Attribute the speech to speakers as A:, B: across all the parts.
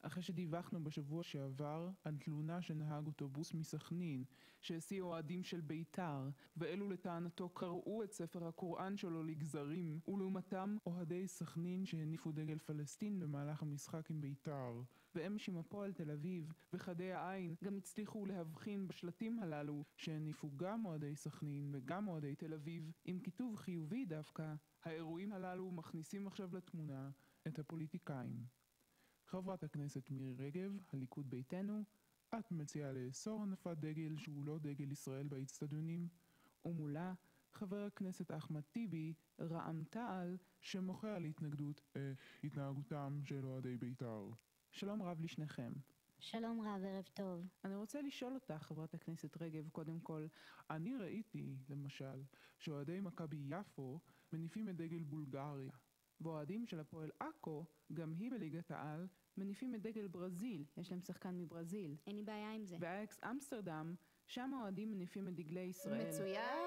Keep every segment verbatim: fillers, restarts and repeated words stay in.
A: אחרי שדיווחנו בשבוע שעבר על תלונה שנהג אוטובוס מסכנין שהסיע אוהדים של בית"ר, ואלו לטענתו קראו את ספר הקוראן שלו לגזרים, ולעומתם אוהדי סכנין שהניפו דגל פלסטין במהלך המשחק עם בית"ר. ואמש הפועל תל אביב וחדי העין גם הצליחו להבחין בשלטים הללו שהניפו גם אוהדי סכנין וגם אוהדי תל אביב עם כיתוב חיובי דווקא. האירועים הללו מכניסים עכשיו לתמונה את הפוליטיקאים. חברת הכנסת מירי רגב, הליכוד ביתנו, את מציעה לאסור הנפת דגל שהוא לא דגל ישראל באצטדיונים, ומולה חבר הכנסת אחמד טיבי, רע"מ תע"ל, שמוחה על התנגדות אה, התנהגותם של אוהדי בית"ר. שלום רב לשניכם.
B: שלום רב, ערב טוב.
A: אני רוצה לשאול אותך, חברת הכנסת רגב, קודם כל, אני ראיתי, למשל, שאוהדי מכבי יפו מניפים את דגל בולגריה, ואוהדים של הפועל עכו, גם היא בליגת העל, מניפים את דגל ברזיל, יש להם שחקן מברזיל.
B: אין לי בעיה עם זה.
A: ואייקס אמסטרדם, שם האוהדים מניפים את דגלי ישראל.
B: מצוין!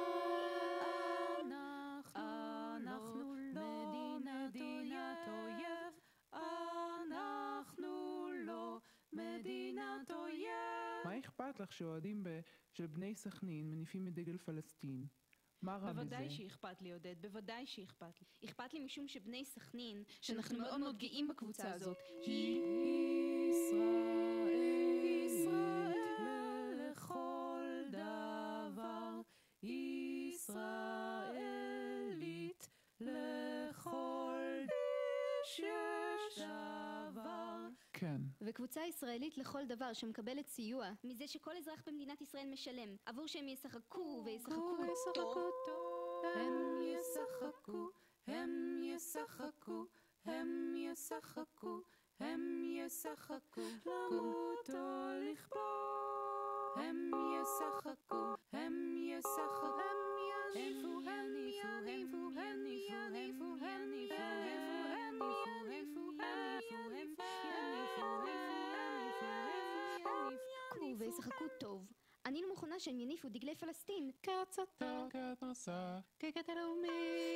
C: אנחנו לא מדינת אויב, אנחנו לא מדינת אויב.
A: מה אכפת לך שאוהדים של בני סכנין מניפים את דגל פלסטין? מה רע בזה?
C: בוודאי שאכפת לי, עודד, בוודאי שאכפת לי. אכפת לי משום שבני סכנין, שאנחנו מאוד מאוד גאים בקבוצה הזאת, היא ישראל לכל דבר, ישראלית לכל דבר.
A: כן.
B: וקבוצה ישראלית לכל דבר שמקבלת סיוע מזה שכל אזרח במדינת ישראל משלם עבור שהם ישחקו וישחקו
C: טוב. הם ישחקו, הם ישחקו, הם ישחקו, הם ישחקו, למות או לכבוש. הם ישחקו, הם ישחקו, הם יניפו, הם יניפו, הם יניפו, הם יניפו, הם
B: ישחקו וישחקו טוב. אני לא מוכנה שהם יניפו דגלי פלסטין.
A: כהצתה, כהתרסה,
C: כגת הלאומי.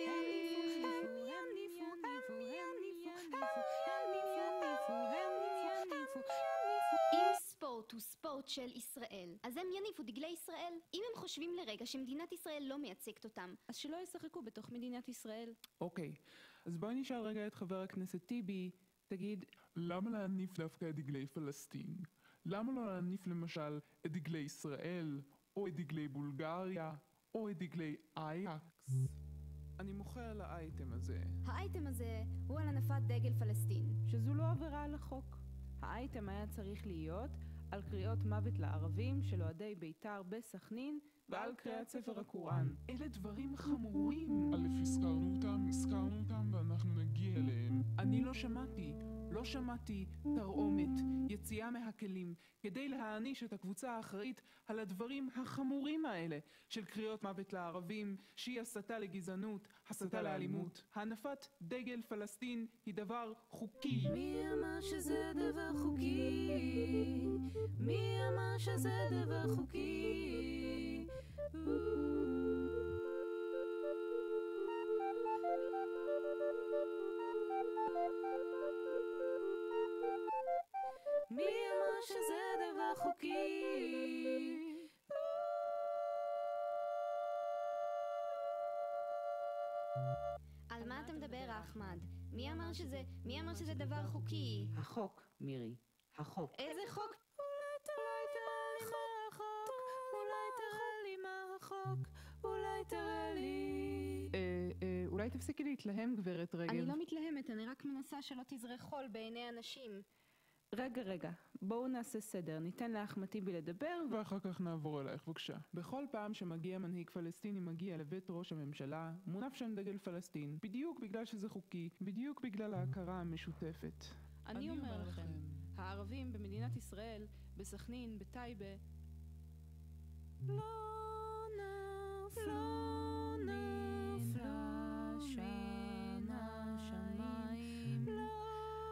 B: אם ספורט הוא ספורט של ישראל, אז הם יניפו דגלי ישראל. אם הם חושבים לרגע שמדינת ישראל לא מייצגת אותם,
C: אז שלא ישחקו בתוך מדינת ישראל.
A: אוקיי, אז בואי נשאל רגע את חבר הכנסת טיבי, תגיד, למה להניף דווקא את דגלי פלסטין? למה לא להניף למשל את דגלי ישראל, או את דגלי בולגריה, או את דגלי אייקס? אני מוחה על האייטם הזה.
B: האייטם הזה הוא על הנפת דגל פלסטין.
C: שזו לא עבירה על החוק. האייטם היה צריך להיות על קריאות מוות לערבים של אוהדי בית"ר בסכנין,
A: ועל קריאת ספר הקוראן. אלה דברים חמורים. א', הזכרנו אותם, הזכרנו אותם, ואנחנו נגיע אליהם. אני לא שמעתי, לא שמעתי תרעומת, יציאה מהכלים, כדי להעניש את הקבוצה האחראית על הדברים החמורים האלה, של קריאות מוות לערבים, שהיא הסתה לגזענות, הסתה לאלימות. הנפת דגל פלסטין היא דבר חוקי.
C: מי אמר שזה דבר חוקי? מי אמר שזה דבר חוקי? מי אמר שזה דבר חוקי?
B: על מה אתה מדבר, אחמד? מי אמר שזה, מי אמר שזה דבר חוקי?
D: החוק, מירי, החוק.
B: איזה חוק?
C: אולי תראה לי מה החוק, אולי תראה לי מה החוק, אולי תראה לי.
A: אה, אה, אולי תפסיקי להתלהם, גברת רגב.
B: אני לא מתלהמת, אני רק מנסה שלא תזרה חול בעיני אנשים.
C: רגע, רגע, בואו נעשה סדר, ניתן לאחמד טיבי לדבר ו...
A: ואחר כך נעבור אלייך, בבקשה. בכל פעם שמגיע מנהיג פלסטיני מגיע לבית ראש הממשלה, מונף שם דגל פלסטין, בדיוק בגלל שזה חוקי, בדיוק בגלל ההכרה המשותפת.
C: אני אומר לכם, הערבים במדינת ישראל, בסכנין, בטייבה, לא נפלו נפלה מן השמיים, לא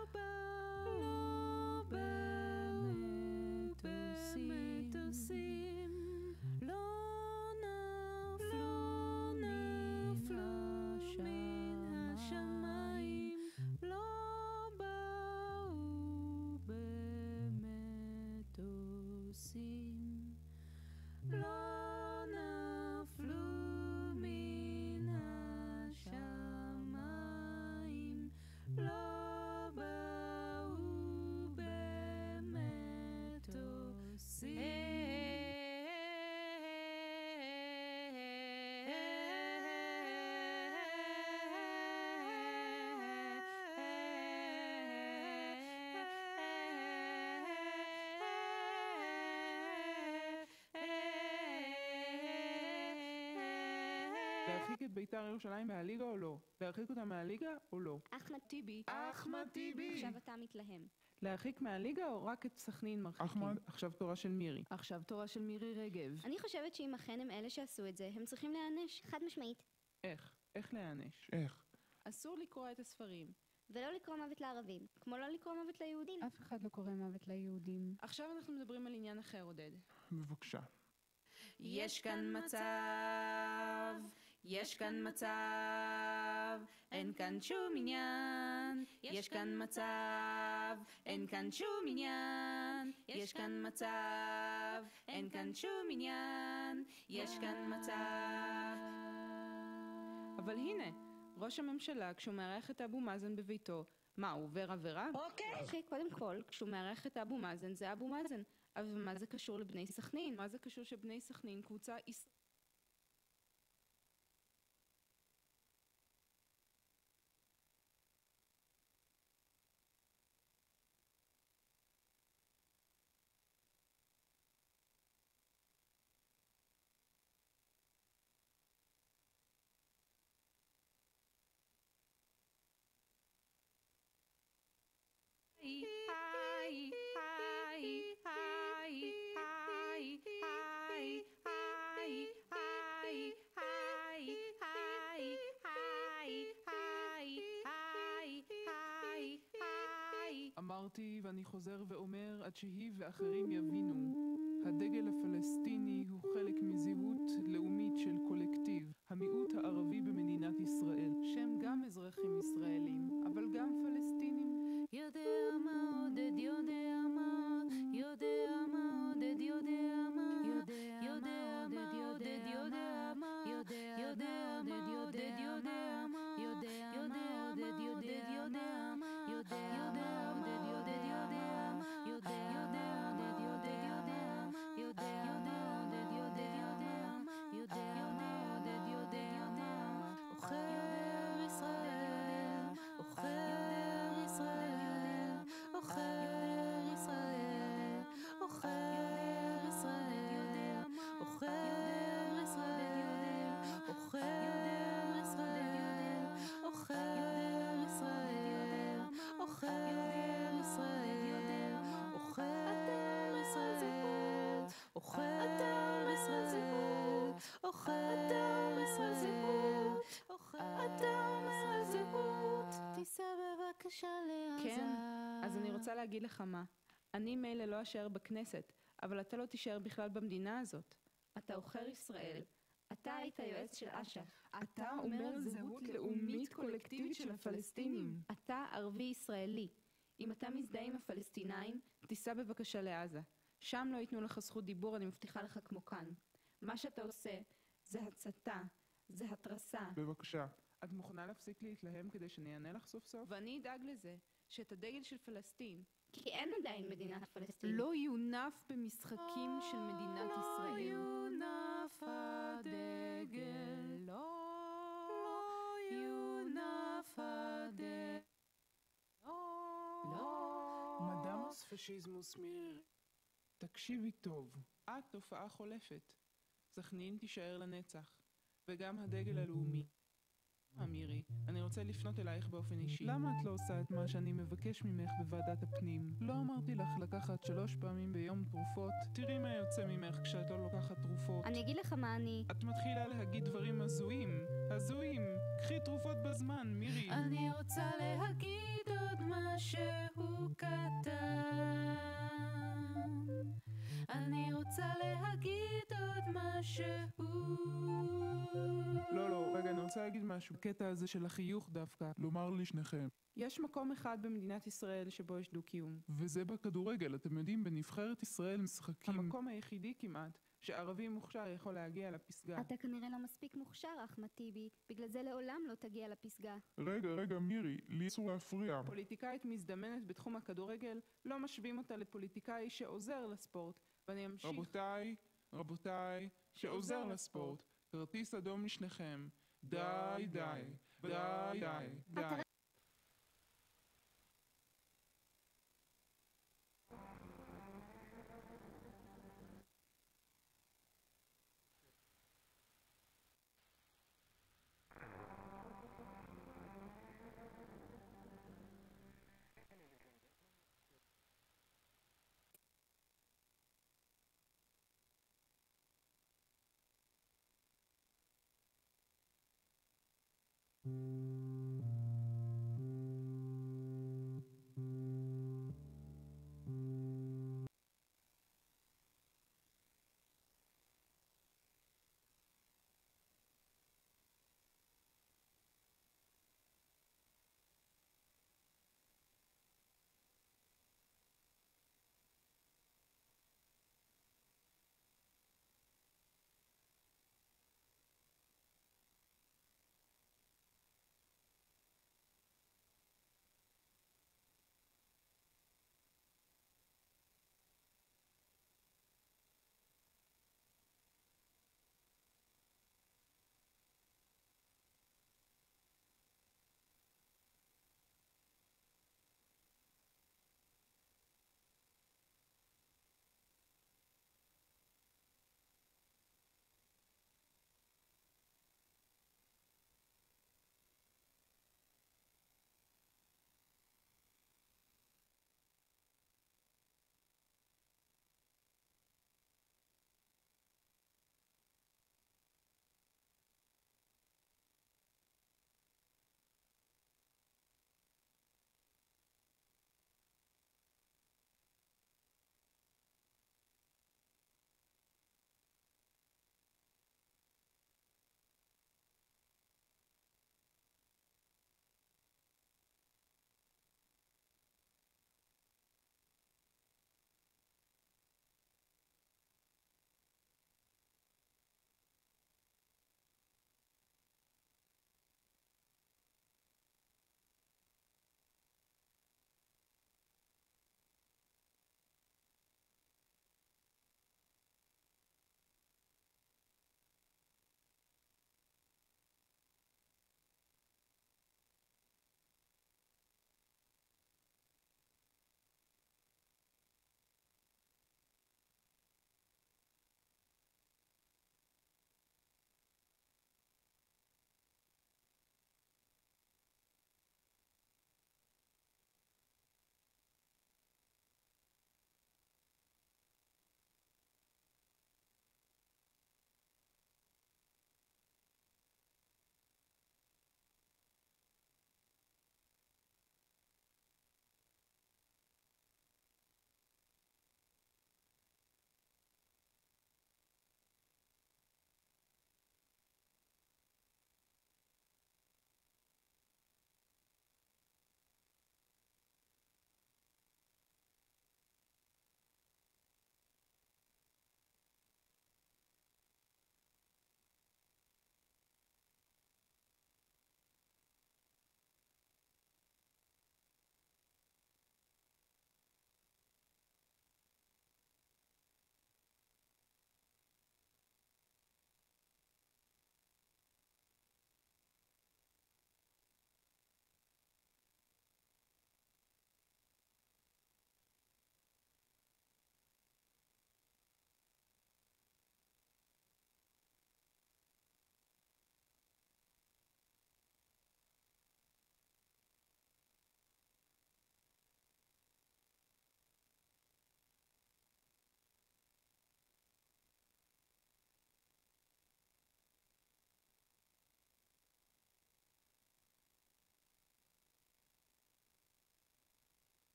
C: באו במטוסים, לא נפלו נפלה מן השמיים, לא באו
A: להרחיק את בית"ר ירושלים מהליגה או לא? להרחיק אותה מהליגה או לא?
B: אחמד טיבי.
A: אחמד טיבי!
B: עכשיו אתה מתלהם.
A: להרחיק מהליגה או רק את סכנין מרחיקים?
E: אחמד.
A: עכשיו תורה של מירי. עכשיו תורה של מירי רגב.
B: אני חושבת שאם אכן הם אלה שעשו את זה, הם צריכים להיענש. חד משמעית.
A: איך? איך להיענש?
E: איך?
A: אסור לקרוא את הספרים.
B: ולא לקרוא מוות לערבים, כמו לא לקרוא מוות ליהודים.
C: אף אחד לא קורא מוות ליהודים.
A: עכשיו אנחנו מדברים על עניין אחר, עודד.
E: בבקשה.
C: יש כאן מצב, יש כאן מצב, אין כאן שום עניין. יש כאן מצב, אין כאן שום עניין. יש כאן מצב, אין כאן שום עניין. יש כאן מצב.
A: אבל הנה, ראש הממשלה, כשהוא מארח את אבו מאזן בביתו, מה, הוא עובר עבירה?
B: אוקיי, קודם כל, כשהוא מארח את אבו מאזן, זה אבו מאזן. אבל מה זה קשור לבני סכנין?
A: מה זה קשור שבני סכנין קבוצה יש... אמרתי ואני חוזר ואומר עד שהיא ואחרים יבינו, הדגל הפלסטיני הוא חלק מזהות לאומית של קולקטיב, המיעוט הערבי במדינת ישראל, שהם גם אזרחים ישראלים, אבל גם פלסטינים.
C: יודע מה עודד יודע מה, יודע מה עודד יודע מה, יודע מה עודד יודע מה, יודע מה עודד יודע מה, יודע מה עודד יודע מה, יודע מה עודד יודע מה, יודע מה עודד יודע מה, יודע מה עודד יודע מה, יודע מה עודד יודע מה, יודע מה עודד יודע מה, עוכר ישראל, עוכר ישראל, עוכר ישראל, עוכר ישראל, עוכר ישראל, עוכר ישראל, עוכר ישראל, עוכר ישראל, עוכר ישראל, עוכר ישראל, עוכר ישראל, עוכר ישראל, תיסע בבקשה לעזה.
A: כן, אז אני רוצה להגיד לך מה, אני מילא לא אשאר בכנסת, אבל אתה לא תישאר בכלל במדינה הזאת.
B: אתה עוכר ישראל. אתה היית יועץ של אש"ף.
A: אתה אומר זהות לאומית קולקטיבית של הפלסטינים.
B: אתה ערבי ישראלי.
A: אם אתה מזדהה עם הפלסטינאים, תיסע בבקשה לעזה. שם לא ייתנו לך זכות דיבור, אני מבטיחה לך כמו כאן. מה שאתה עושה זה הצתה, זה התרסה.
E: בבקשה.
A: את מוכנה להפסיק להתלהם כדי שאני אענה לך סוף סוף? ואני אדאג לזה, שאת הדגל של פלסטין
B: כי אין עדיין מדינת פלסטין.
A: לא יונף במשחקים של מדינת ישראל.
C: לא יונף הדגל, לא יונף הדגל, לא.
A: מדמוס פשיזמוס מירי. תקשיבי טוב, את תופעה חולפת. סכנין תישאר לנצח, וגם הדגל הלאומי. אמירי, אני רוצה לפנות אלייך באופן אישי. למה את לא עושה את מה שאני מבקש ממך בוועדת הפנים? לא אמרתי לך לקחת שלוש פעמים ביום תרופות? תראי מה יוצא ממך כשאת לא לוקחת תרופות.
B: אני אגיד לך מה אני...
A: את מתחילה להגיד דברים הזויים. הזויים. קחי תרופות בזמן, מירי.
C: אני רוצה להגיד עוד משהו קטן. אני רוצה להגיד עוד משהו.
A: לא, לא, רגע, אני רוצה להגיד משהו. הקטע הזה של החיוך דווקא.
E: לומר לשניכם.
A: יש מקום אחד במדינת ישראל שבו יש דו-קיום.
E: וזה בכדורגל, אתם יודעים, בנבחרת ישראל משחקים.
A: המקום היחידי כמעט שערבי מוכשר יכול להגיע לפסגה.
B: אתה כנראה לא מספיק מוכשר, אחמד טיבי. בגלל זה לעולם לא תגיע לפסגה.
E: רגע, רגע, מירי, לי אסור להפריע.
A: פוליטיקאית מזדמנת בתחום הכדורגל, לא משווים אותה לפוליטיקאי שעוזר לספורט. ואני אמשיך.
E: רבותיי, רבותיי, שעוזר לספורט. כרטיס אדום לשניכם. די, די, די, די, די.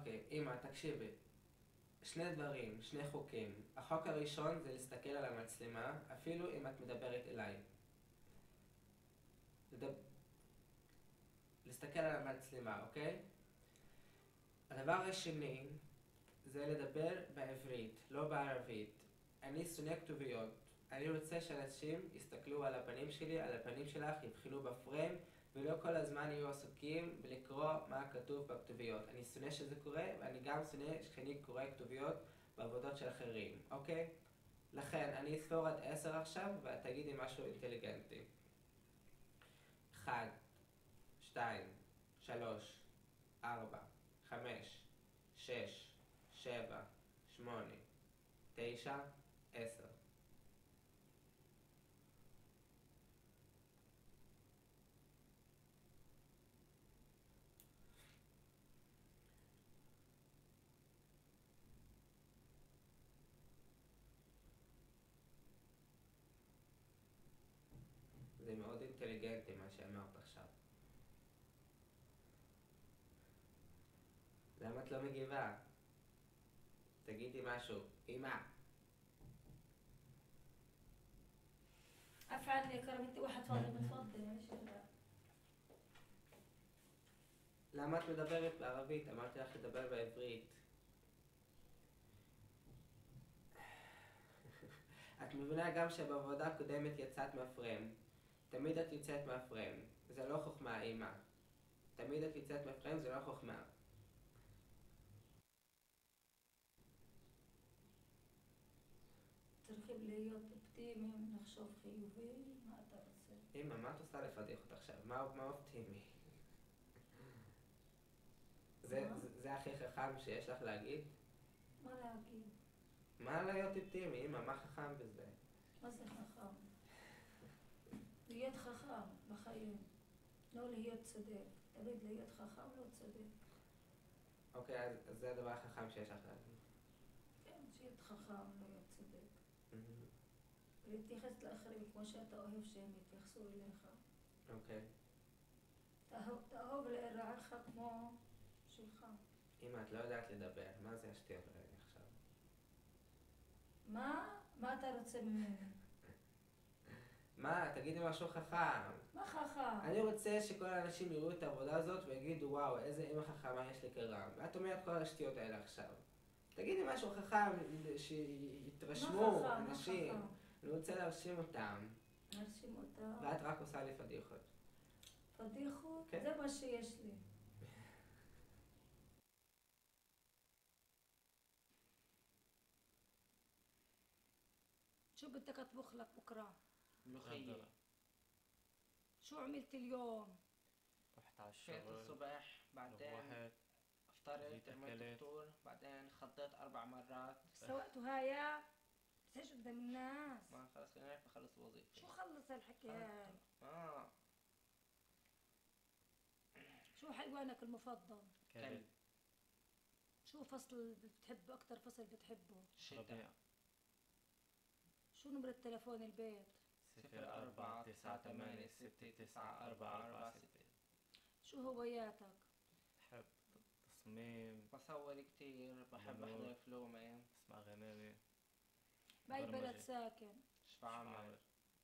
F: אוקיי, אמא, תקשיבי. שני דברים, שני חוקים. החוק הראשון זה להסתכל על המצלמה, אפילו אם את מדברת אליי. לדב... להסתכל על המצלמה, אוקיי? הדבר השני זה לדבר בעברית, לא בערבית. אני שונא כתוביות. אני רוצה שאנשים יסתכלו על הפנים שלי, על הפנים שלך, יבחנו בפריים, ולא כל הזמן יהיו עסוקים בלקרוא מה כתוב בכתוביות. אני שונא שזה קורה, ואני גם שונא שאני קורא כתוביות בעבודות של אחרים, אוקיי? לכן, אני אספור עד עשר עכשיו, ואת תגידי משהו אינטליגנטי. אחד, שתיים, שלוש, ארבע, חמש, שש, שבע, שמונה, תשע, עשר. זה מאוד אינטליגנטי מה שאמרת עכשיו. למה את לא מגיבה? תגידי משהו. אמא.
C: افعل يا كرم انت واحد فاضي متفضل يا شباب.
F: למה את מדברת בערבית? אמרתי לך לדבר בעברית. את מבינה גם שבעבודה הקודמת יצאת מהפריים. תמיד את יוצאת מהפריים. זה לא חוכמה, אמא. תמיד את יוצאת מהפריים, זה לא חוכמה.
C: ترغب להיות אופטימי, לחשוב חיובי, מה אתה רוצה?
F: אמא, מה את עושה לפדיחות עכשיו? מה, מה אופטימי? זה,
C: מה?
F: זה, זה הכי חכם שיש לך להגיד?
C: מה להגיד?
F: מה להיות אופטימי, אמא? מה חכם בזה?
C: מה זה חכם? להיות חכם בחיים, לא להיות צודק. תמיד להיות חכם לא צודק.
F: אוקיי, אז, אז זה הדבר החכם שיש לך להגיד.
C: כן, להיות חכם, לא להיות צודק. ולהתייחס לאחרים כמו שאתה אוהב שהם יתייחסו אליך.
F: אוקיי.
C: תאהוב, תאהוב לרעך כמו שלך.
F: אמא, את לא יודעת לדבר. מה זה השטויות האלה עכשיו?
C: מה? מה אתה רוצה ממני?
F: מה? תגידי משהו חכם.
C: מה חכם?
F: אני רוצה שכל האנשים יראו את העבודה הזאת ויגידו, וואו, איזה אמא חכמה יש לקרם. ואת אומרת כל השטויות האלה עכשיו. תגידי משהו חכם, שיתרשמו
C: מה חכם?
F: אנשים.
C: מה חכם?
F: אני רוצה להרשים אותם.
C: נרשים אותה.
F: ואת רק עושה לי פדיחות.
C: פדיחות?
F: כן.
C: זה מה שיש לי. شو بدك اطبخ لك بكره؟
F: ملوخية.
C: شو عملت اليوم؟
G: رحت على
F: فات
G: الشغل
F: الصبح بعدين
G: روحت
F: افطرت
G: جيت
F: عملت
G: أكلت.
F: فطور بعدين خطيت اربع مرات.
C: سوقتوا هايا؟ بتسهش قدام الناس.
F: ما خلص خليني اعرف اخلص وظيفتي.
C: شو خلص هالحكي هاي؟
F: اه
C: شو حيوانك المفضل؟
G: كلب
C: شو فصل بتحب اكتر فصل بتحبه؟
F: شتاء.
G: ربيع
C: شو نمرة تلفون البيت؟
G: صفر أربعة تسعة ثمانية ستة تسعة أربعة أربعة ستة.
C: شو هواياتك؟
G: بحب تصميم،
F: بصور كتير، بحب
G: بنور.
F: احضر فلومي.
G: اسمع غنامي،
C: بأي
G: برمجة.
C: بلد ساكن؟
F: شفعمر.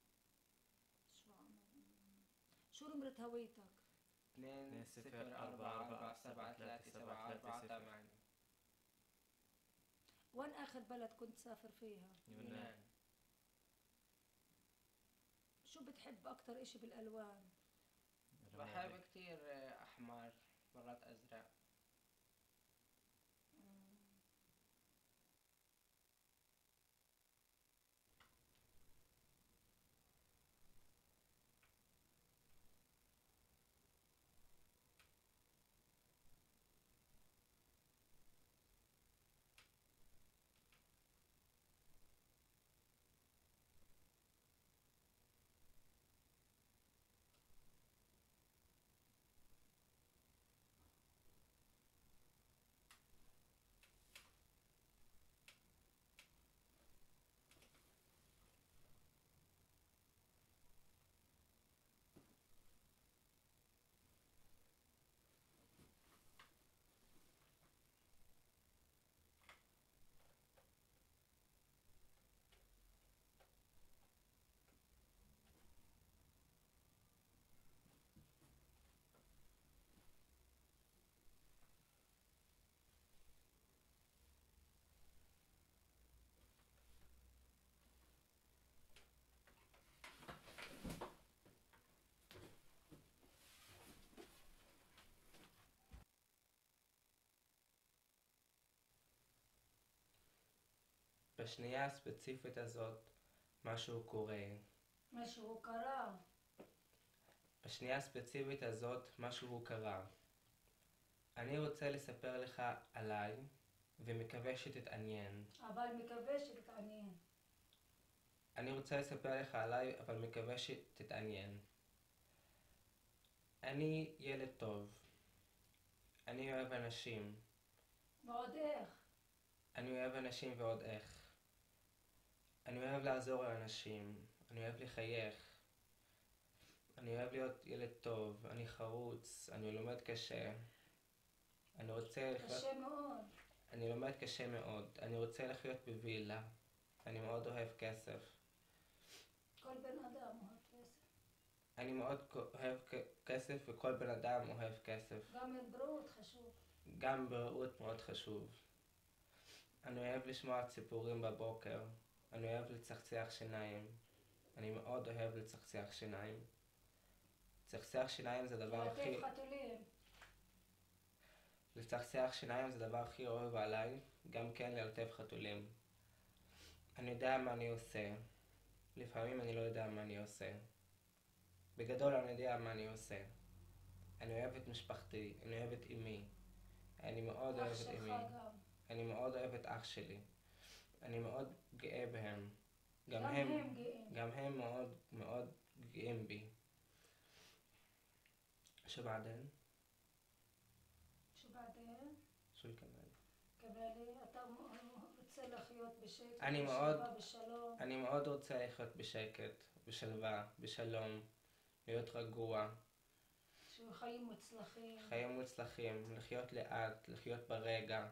C: شو شو نمرة هويتك؟
F: اثنين صفر أربعة أربعة سبعة ثلاثة سبعة أربعة ثمانية.
C: وين آخر بلد كنت تسافر فيها؟
G: يونان.
C: شو بتحب أكتر إشي بالألوان؟
F: بحب
G: رمادي.
F: كتير أحمر، مرات أزرق. בשנייה הספציפית הזאת משהו קורה.
C: משהו קרה.
F: בשנייה הספציפית הזאת משהו קרה. אני רוצה לספר לך עליי ומקווה שתתעניין.
C: אבל מקווה שתתעניין.
F: אני רוצה לספר לך עליי אבל מקווה שתתעניין. אני ילד טוב. אני אוהב אנשים.
C: ועוד איך?
F: אני אוהב אנשים ועוד איך. אני אוהב לעזור לאנשים. אני אוהב לחייך. אני אוהב להיות ילד טוב. אני חרוץ. אני לומד קשה. אני רוצה לחיות...
C: קשה מאוד.
F: אני לומד קשה מאוד. אני רוצה לחיות בווילה. אני מאוד אוהב כסף.
C: כל בן אדם אוהב כסף.
F: אני מאוד אוהב כסף וכל בן אדם אוהב כסף.
C: גם בריאות חשוב.
F: גם בריאות מאוד חשוב. אני אוהב לשמוע ציפורים בבוקר. אני אוהב לצחצח שיניים. אני מאוד אוהב לצחצח שיניים. לצחצח שיניים זה דבר הכי...
C: לתת חתולים.
F: לצחצח שיניים זה דבר הכי אוהב עליי, גם כן ללטף חתולים. אני יודע מה אני עושה. לפעמים אני לא יודע מה אני עושה. בגדול אני יודע מה אני עושה. אני אוהב את משפחתי, אני אוהב את אמי. אני מאוד אוהב את אמי. אני מאוד אוהב את אח שלי. אני מאוד גאה בהם. גם הם,
C: הם גאים.
F: גם הם מאוד מאוד גאים בי. שבעדן?
C: שבעדן?
F: שוי כמובן.
C: קבלי, אתה רוצה לחיות בשקט,
F: אני
C: בשלווה,
F: מאוד-
C: בשלום.
F: אני מאוד רוצה לחיות בשקט, בשלווה, בשלום, להיות רגוע,
C: שיהיו חיים מוצלחים.
F: חיים מוצלחים, לחיות לאט, לחיות ברגע.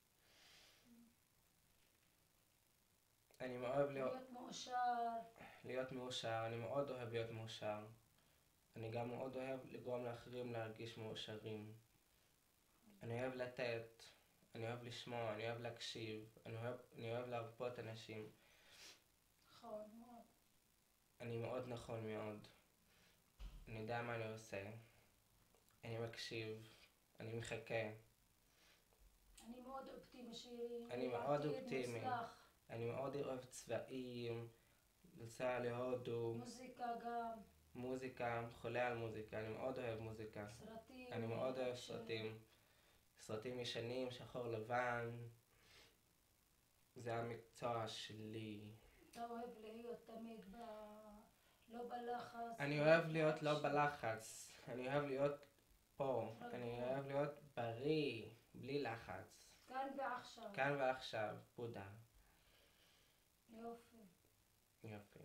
F: אני מאוד אוהב להיות,
C: להיות מאושר.
F: להיות מאושר, אני מאוד אוהב להיות מאושר. אני גם מאוד אוהב לגרום לאחרים להרגיש מאושרים. אני אוהב לתת, אני אוהב לשמוע, אני אוהב להקשיב, אני אוהב, אני אוהב להרפות אנשים.
C: נכון מאוד.
F: אני מאוד נכון מאוד. אני יודע מה אני עושה. אני מקשיב, אני מחכה.
C: אני מאוד אופטימי שיהיה
F: אני מאוד
C: עתיד
F: אופטימי.
C: מוצלח.
F: אני מאוד אוהב צבעים, לנסוע להודו,
C: מוזיקה גם.
F: מוזיקה, חולה על מוזיקה, אני מאוד אוהב מוזיקה.
C: סרטים.
F: אני מאוד אוהב
C: ש-
F: סרטים. סרטים ישנים, שחור לבן. זה המקצוע שלי.
C: אתה אוהב להיות תמיד ב... לא בלחץ.
F: אני
C: לא
F: אוהב להיות לא
C: בלחץ.
F: בלחץ. אני אוהב להיות פה.
C: רגוע.
F: אני אוהב להיות בריא, בלי לחץ.
C: כאן ועכשיו.
F: כאן ועכשיו, בודה.
C: יופי.
F: יופי.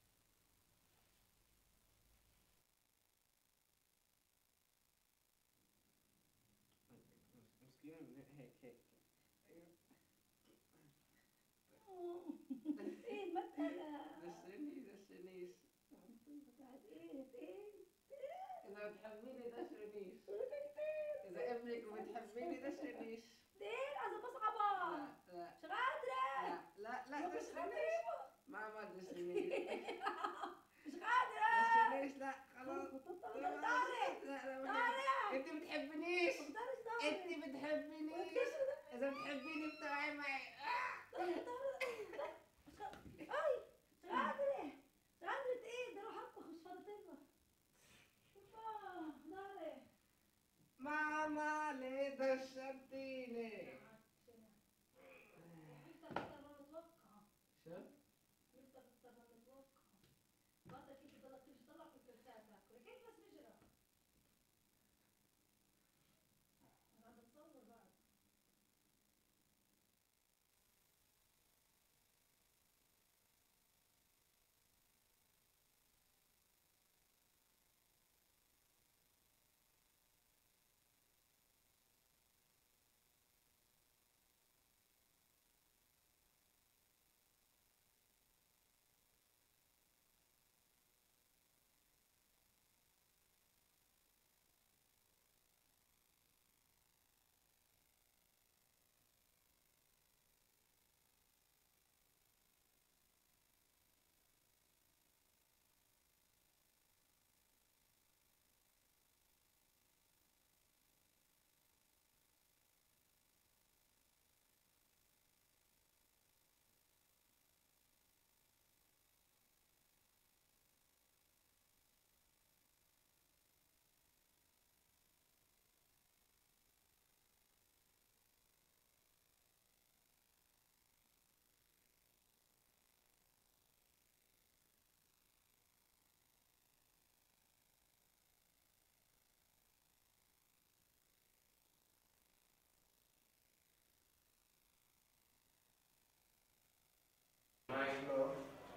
C: ايه المسألة؟
F: دشرنيش دشرنيش
C: بتاعت ايه؟ ايه؟
F: إذا بتحبيني دشرنيش إذا ابنك بتحبيني دشرنيش
C: دين عايزة بصعبة.
F: لا
C: مش قادرة.
F: لا لا
C: ما
F: لا
C: مش
F: دشرنيش
C: قادرة.
F: ماما دشرنيش
C: مش قادرة.
F: دشرنيش لا خلاص
C: طارق طارق
F: لا لا
C: طارق.
F: انت بتحبنيش
C: ما تقدرش طارق.
F: انت بتحبنيش اذا بتحبيني بتوعي معي
C: طارق طارق. مش قادرة. اي مش قادرة. مش قادرة ايه؟ ده روح اطبخ مش فاضية تطبخ. اوبا طارق.
F: ماما ليه دشرتيني شو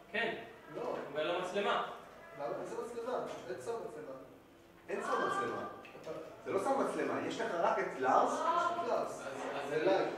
G: כן,
H: לא.
G: ולא מצלמה.
H: למה? איזה מצלמה? אין שם מצלמה. אין שם מצלמה. זה לא שם מצלמה, יש לך רק את לארס, יש את לארס. זה לייב.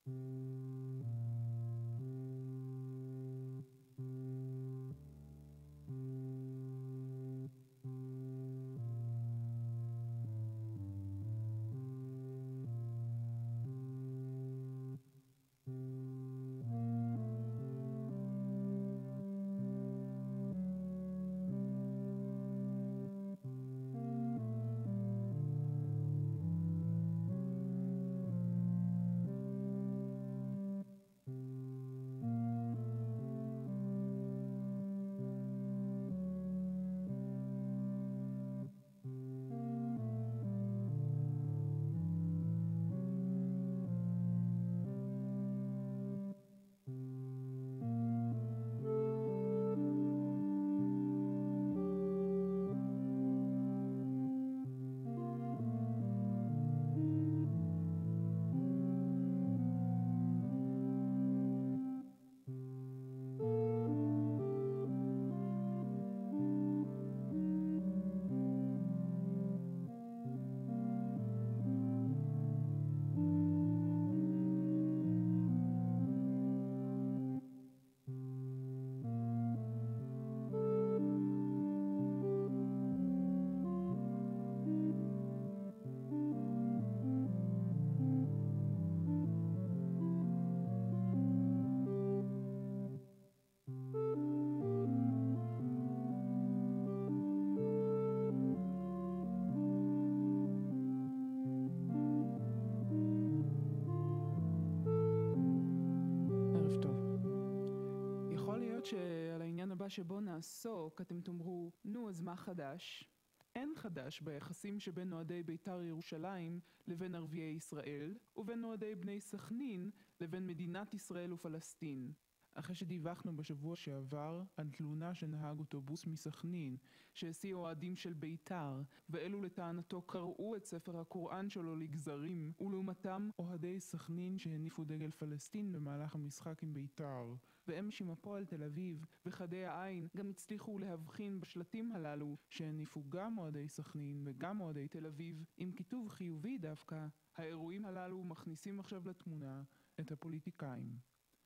A: שעל העניין הבא שבו נעסוק, אתם תאמרו, נו, אז מה חדש? אין חדש ביחסים שבין אוהדי בית"ר ירושלים לבין ערביי ישראל, ובין אוהדי בני סכנין לבין מדינת ישראל ופלסטין. אחרי שדיווחנו בשבוע שעבר על תלונה שנהג אוטובוס מסכנין שהסיע אוהדים של בית"ר, ואלו לטענתו קרעו את ספר הקוראן שלו לגזרים, ולעומתם אוהדי סכנין שהניפו דגל פלסטין במהלך המשחק עם בית"ר. ואמש עם הפועל תל אביב וחדי העין גם הצליחו להבחין בשלטים הללו שהניפו גם אוהדי סכנין וגם אוהדי תל אביב עם כיתוב חיובי דווקא. האירועים הללו מכניסים עכשיו לתמונה את הפוליטיקאים.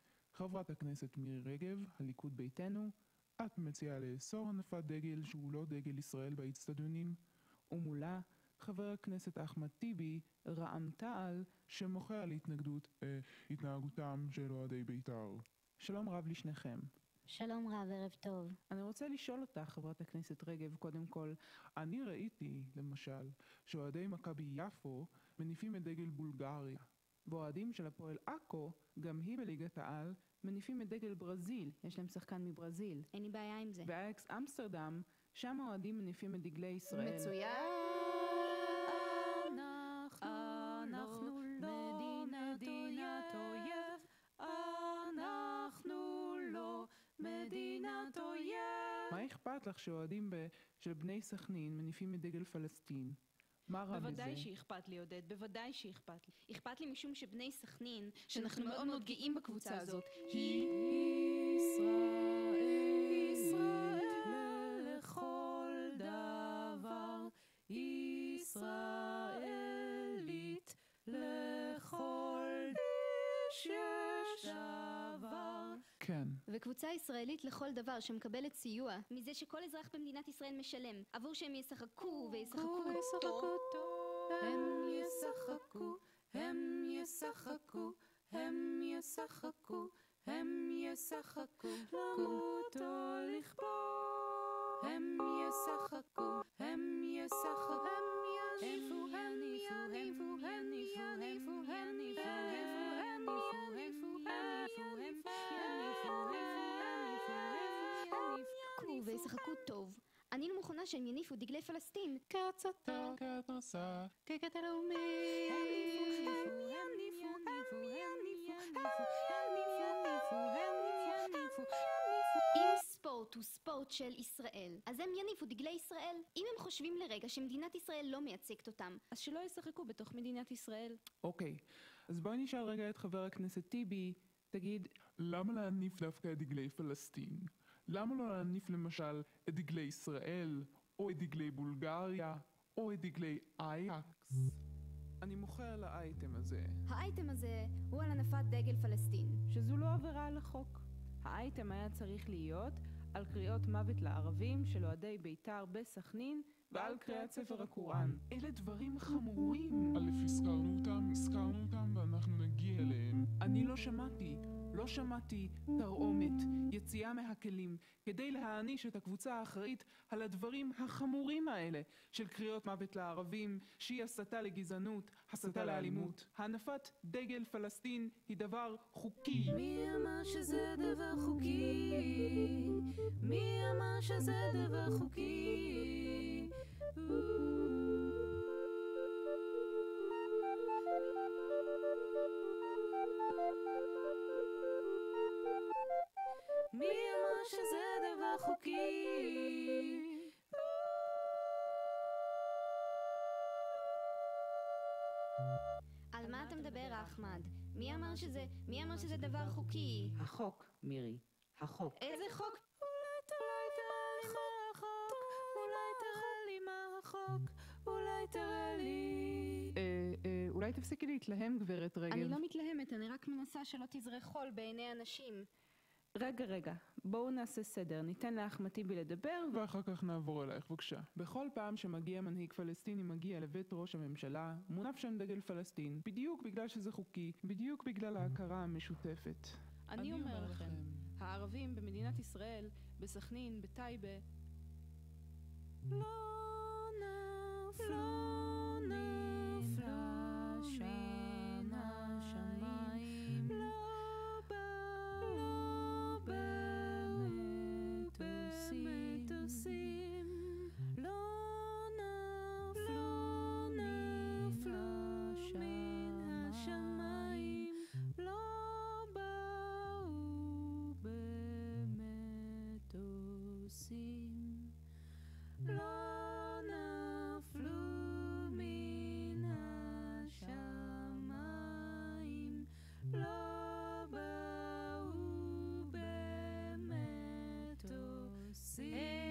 A: חברת הכנסת מירי רגב, הליכוד ביתנו, את מציעה לאסור הנפת דגל שהוא לא דגל ישראל באצטדיונים, ומולה חבר הכנסת אחמד טיבי, רע"מ תע"ל, שמוחה על התנגדות אה, התנהגותם של אוהדי בית"ר. שלום רב לשניכם.
B: שלום רב, ערב טוב.
A: אני רוצה לשאול אותך, חברת הכנסת רגב, קודם כל, אני ראיתי, למשל, שאוהדי מכבי יפו מניפים את דגל בולגריה, ואוהדים של הפועל עכו, גם היא בליגת העל, מניפים את דגל ברזיל, יש להם שחקן מברזיל.
B: אין לי בעיה עם זה.
A: ואייקס אמסטרדם, שם האוהדים מניפים את דגלי ישראל.
B: מצוין.
C: אנחנו לא מדינת אויב, אנחנו לא מדינת אויב.
A: מה אכפת לך שאוהדים ב- של בני סכנין מניפים את דגל פלסטין? מה רע בזה?
I: בוודאי שאכפת לי, עודד, בוודאי שאכפת לי.
B: אכפת לי משום שבני סכנין, שאנחנו מאוד מאוד גאים בקבוצה הזאת,
C: היא ישראל לכל דבר, ישראלית לכל שיש דבר.
A: כן.
B: וקבוצה ישראלית לכל דבר שמקבלת סיוע מזה שכל אזרח במדינת ישראל משלם עבור שהם ישחקו וישחקו טוב.
C: הם ישחקו, הם ישחקו, הם ישחקו, הם ישחקו, למות או לכבוש. הם ישחקו, הם ישחקו, הם יניפו, הניפו, הניפו, הניפו, הניפו, הניפו,
B: ישחקו וישחקו טוב. אני לא מוכנה שהם יניפו דגלי פלסטין.
C: כצתה, כתרסה, כקט הלאומי. הניפו, הניפו, הניפו, הניפו, הניפו, הניפו.
B: אם ספורט הוא ספורט של ישראל, אז הם יניפו דגלי ישראל. אם הם חושבים לרגע שמדינת ישראל לא מייצגת אותם,
I: אז שלא ישחקו בתוך מדינת ישראל.
A: אוקיי, אז בואי נשאל רגע את חבר הכנסת טיבי, תגיד, למה להניף דווקא את דגלי פלסטין? למה לא להניף למשל את דגלי ישראל, או את דגלי בולגריה, או את דגלי אייקס? אני מוכרח זוכר לאייטם הזה.
B: האייטם הזה הוא על הנפת דגל פלסטין.
I: שזו לא עבירה על החוק. האייטם היה צריך להיות על קריאות מוות לערבים של אוהדי בית"ר בסכנין
A: ועל קריאת ספר הקוראן. אלה דברים חמורים. א', הזכרנו אותם, הזכרנו אותם ואנחנו נגיע אליהם. אני לא שמעתי, לא שמעתי תרעומת, יציאה מהכלים, כדי להעניש את הקבוצה האחראית על הדברים החמורים האלה של קריאות מוות לערבים, שהיא הסתה לגזענות, הסתה לאלימות. הנפת דגל פלסטין היא דבר חוקי.
I: מי אמר שזה דבר חוקי? מי אמר שזה דבר חוקי? מי אמר שזה דבר חוקי?
B: על מה אתה מדבר, אחמד? מי אמר שזה, מי אמר שזה דבר חוקי?
D: החוק, מירי. החוק.
B: איזה חוק?
I: אולי תראה לי מה החוק, אולי תראה לי מה החוק, אולי תראה לי.
A: אה, אה, אולי תפסיקי להתלהם, גברת רגב.
B: אני לא מתלהמת, אני רק מנסה שלא תזרה חול בעיני אנשים.
I: רגע, רגע, בואו נעשה סדר, ניתן לאחמד טיבי לדבר ו...
A: ואחר כך נעבור אלייך, בבקשה. בכל פעם שמגיע מנהיג פלסטיני מגיע לבית ראש הממשלה, מונף שם דגל פלסטין, בדיוק בגלל שזה חוקי, בדיוק בגלל ההכרה המשותפת.
I: אני אומר לכם, הערבים במדינת ישראל, בסכנין, בטייבה, לא נפלו נפלא מן השמיים, לא באו במטוסים, לא נפלו נפלא מן השמיים, לא באו במטוסים, לא נפלו מן השמיים, לא באו במטוסים.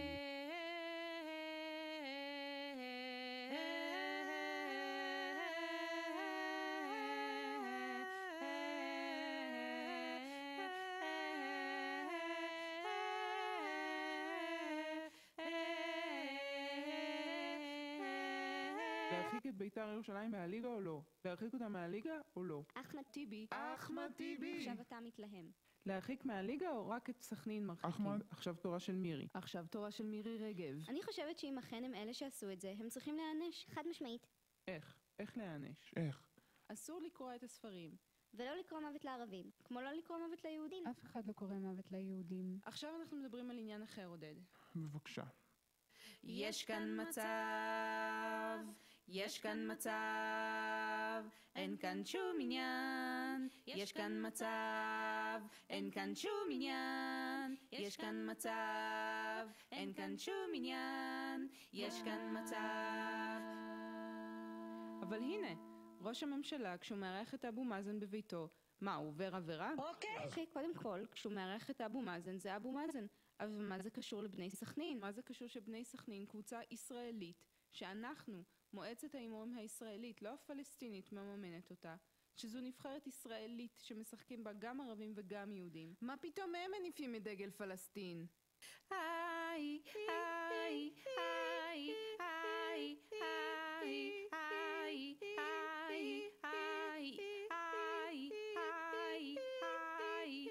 A: להרחיק את בית"ר ירושלים מהליגה או לא? להרחיק אותה מהליגה או לא?
B: אחמד טיבי.
A: אחמד טיבי!
B: עכשיו אתה מתלהם.
I: להרחיק מהליגה או רק את סכנין מרחיקים?
A: אחמד, עכשיו תורה של מירי.
I: עכשיו תורה של מירי רגב.
B: אני חושבת שאם אכן הם אלה שעשו את זה, הם צריכים להיענש, חד משמעית.
A: איך? איך להיענש? איך?
I: אסור לקרוא את הספרים.
B: ולא לקרוא מוות לערבים, כמו לא לקרוא מוות ליהודים.
I: אף אחד לא קורא מוות ליהודים. עכשיו אנחנו מדברים על עניין אחר, עודד.
A: בבקשה.
I: יש כאן מצב, יש כאן מצב, אין כאן שום עניין. יש כאן מצב, אין כאן שום עניין. יש כאן מצב, אין כאן שום עניין. יש כאן מצב. אבל הנה, ראש הממשלה, כשהוא מארח את אבו מאזן בביתו, מה, הוא עובר עבירה?
B: אוקיי, קודם כל, כשהוא מארח את אבו מאזן, זה אבו מאזן. אבל מה זה קשור לבני סכנין?
I: מה זה קשור שבני סכנין, קבוצה ישראלית, שאנחנו, מועצת ההימורים הישראלית, לא הפלסטינית, מממנת אותה, שזו נבחרת ישראלית שמשחקים בה גם ערבים וגם יהודים. מה פתאום הם מניפים את דגל פלסטין? היי, היי, היי, היי, היי, היי, היי, היי, היי, היי, היי,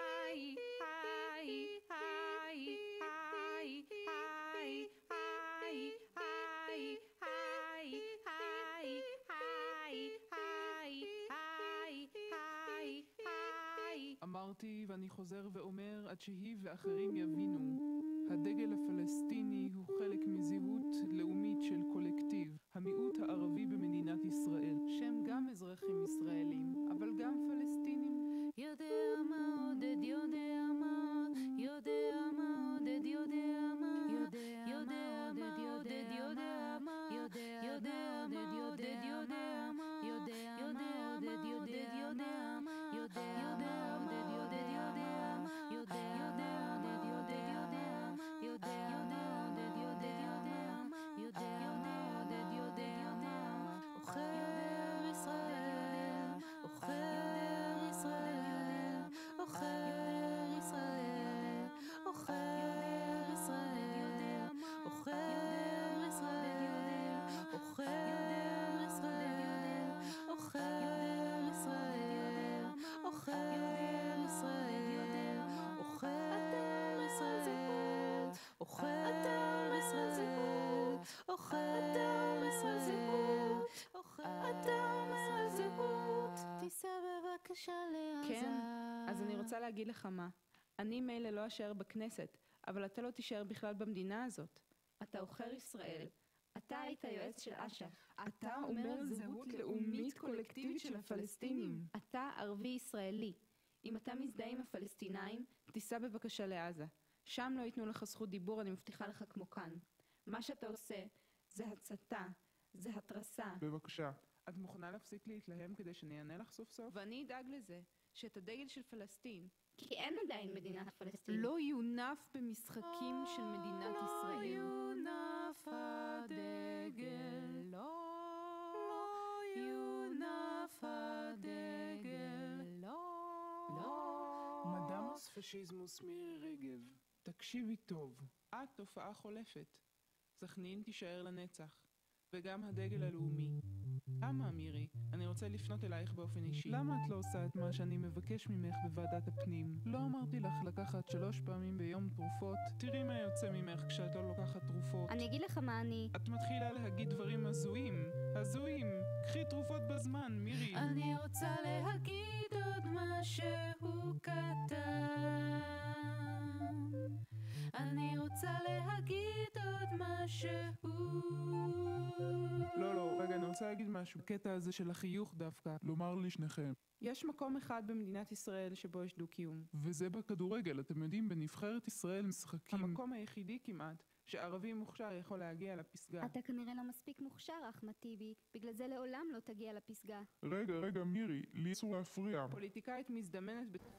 A: אמרתי ואני חוזר ואומר עד שהיא ואחרים יבינו, הדגל הפלסטיני הוא חלק מזהות לאומית של קולקטיב, המיעוט הערבי במדינת ישראל, שהם גם אזרחים ישראלים, אבל גם פלסטינים.
I: יודע מה עודד, יודע מה, יודע מה עודד, יודע מה, יודע מה עודד, יודע מה, יודע מה עודד, יודע מה, יודע מה עודד, יודע מה, יודע מה עודד, יודע מה, יודע עודד, יודע מה, יודע עודד, יודע מה, יודע עודד, יודע מה, יודע עודד, יודע מה, כן, אז אני רוצה להגיד לך מה. אני מילא לא אשאר בכנסת, אבל אתה לא תישאר בכלל במדינה הזאת. אתה עוכר ישראל. אתה היית יועץ של אש"ף. אתה אומר זהות לאומית קולקטיבית של הפלסטינים. אתה ערבי ישראלי. אם אתה מזדהה עם הפלסטינאים, תיסע בבקשה לעזה. שם לא ייתנו לך זכות דיבור, אני מבטיחה לך כמו כאן. מה שאתה עושה זה הצתה, זה התרסה.
E: בבקשה. את מוכנה להפסיק להתלהם כדי שאני אענה לך סוף סוף?
I: ואני אדאג לזה, שאת הדגל של פלסטין
B: כי אין עדיין מדינת פלסטין.
I: לא יונף במשחקים של מדינת ישראל. לא יונף הדגל, לא, לא יונף הדגל, לא, לא.
A: מדמוס פשיזמוס מירי רגב, תקשיבי טוב, את תופעה חולפת. סכנין תישאר לנצח, וגם הדגל הלאומי. למה, מירי? אני רוצה לפנות אלייך באופן אישי. למה את לא עושה את מה שאני מבקש ממך בוועדת הפנים? לא אמרתי לך לקחת שלוש פעמים ביום תרופות? תראי מה יוצא ממך כשאת לא לוקחת תרופות.
B: אני אגיד לך מה אני...
A: את מתחילה להגיד דברים הזויים. הזויים. קחי תרופות בזמן, מירי.
I: אני רוצה להגיד עוד משהו קטן. אני רוצה להגיד עוד משהו.
A: לא, לא, רגע, אני רוצה להגיד משהו. הקטע הזה של החיוך דווקא.
E: לומר לשניכם.
A: יש מקום אחד במדינת ישראל שבו יש דו-קיום.
E: וזה בכדורגל, אתם יודעים, בנבחרת ישראל משחקים...
A: המקום היחידי כמעט שערבי מוכשר יכול להגיע לפסגה.
B: אתה כנראה לא מספיק מוכשר, אחמד טיבי. בגלל זה לעולם לא תגיע לפסגה.
E: רגע, רגע, מירי, לי אסור להפריע.
A: פוליטיקאית מזדמנת ב...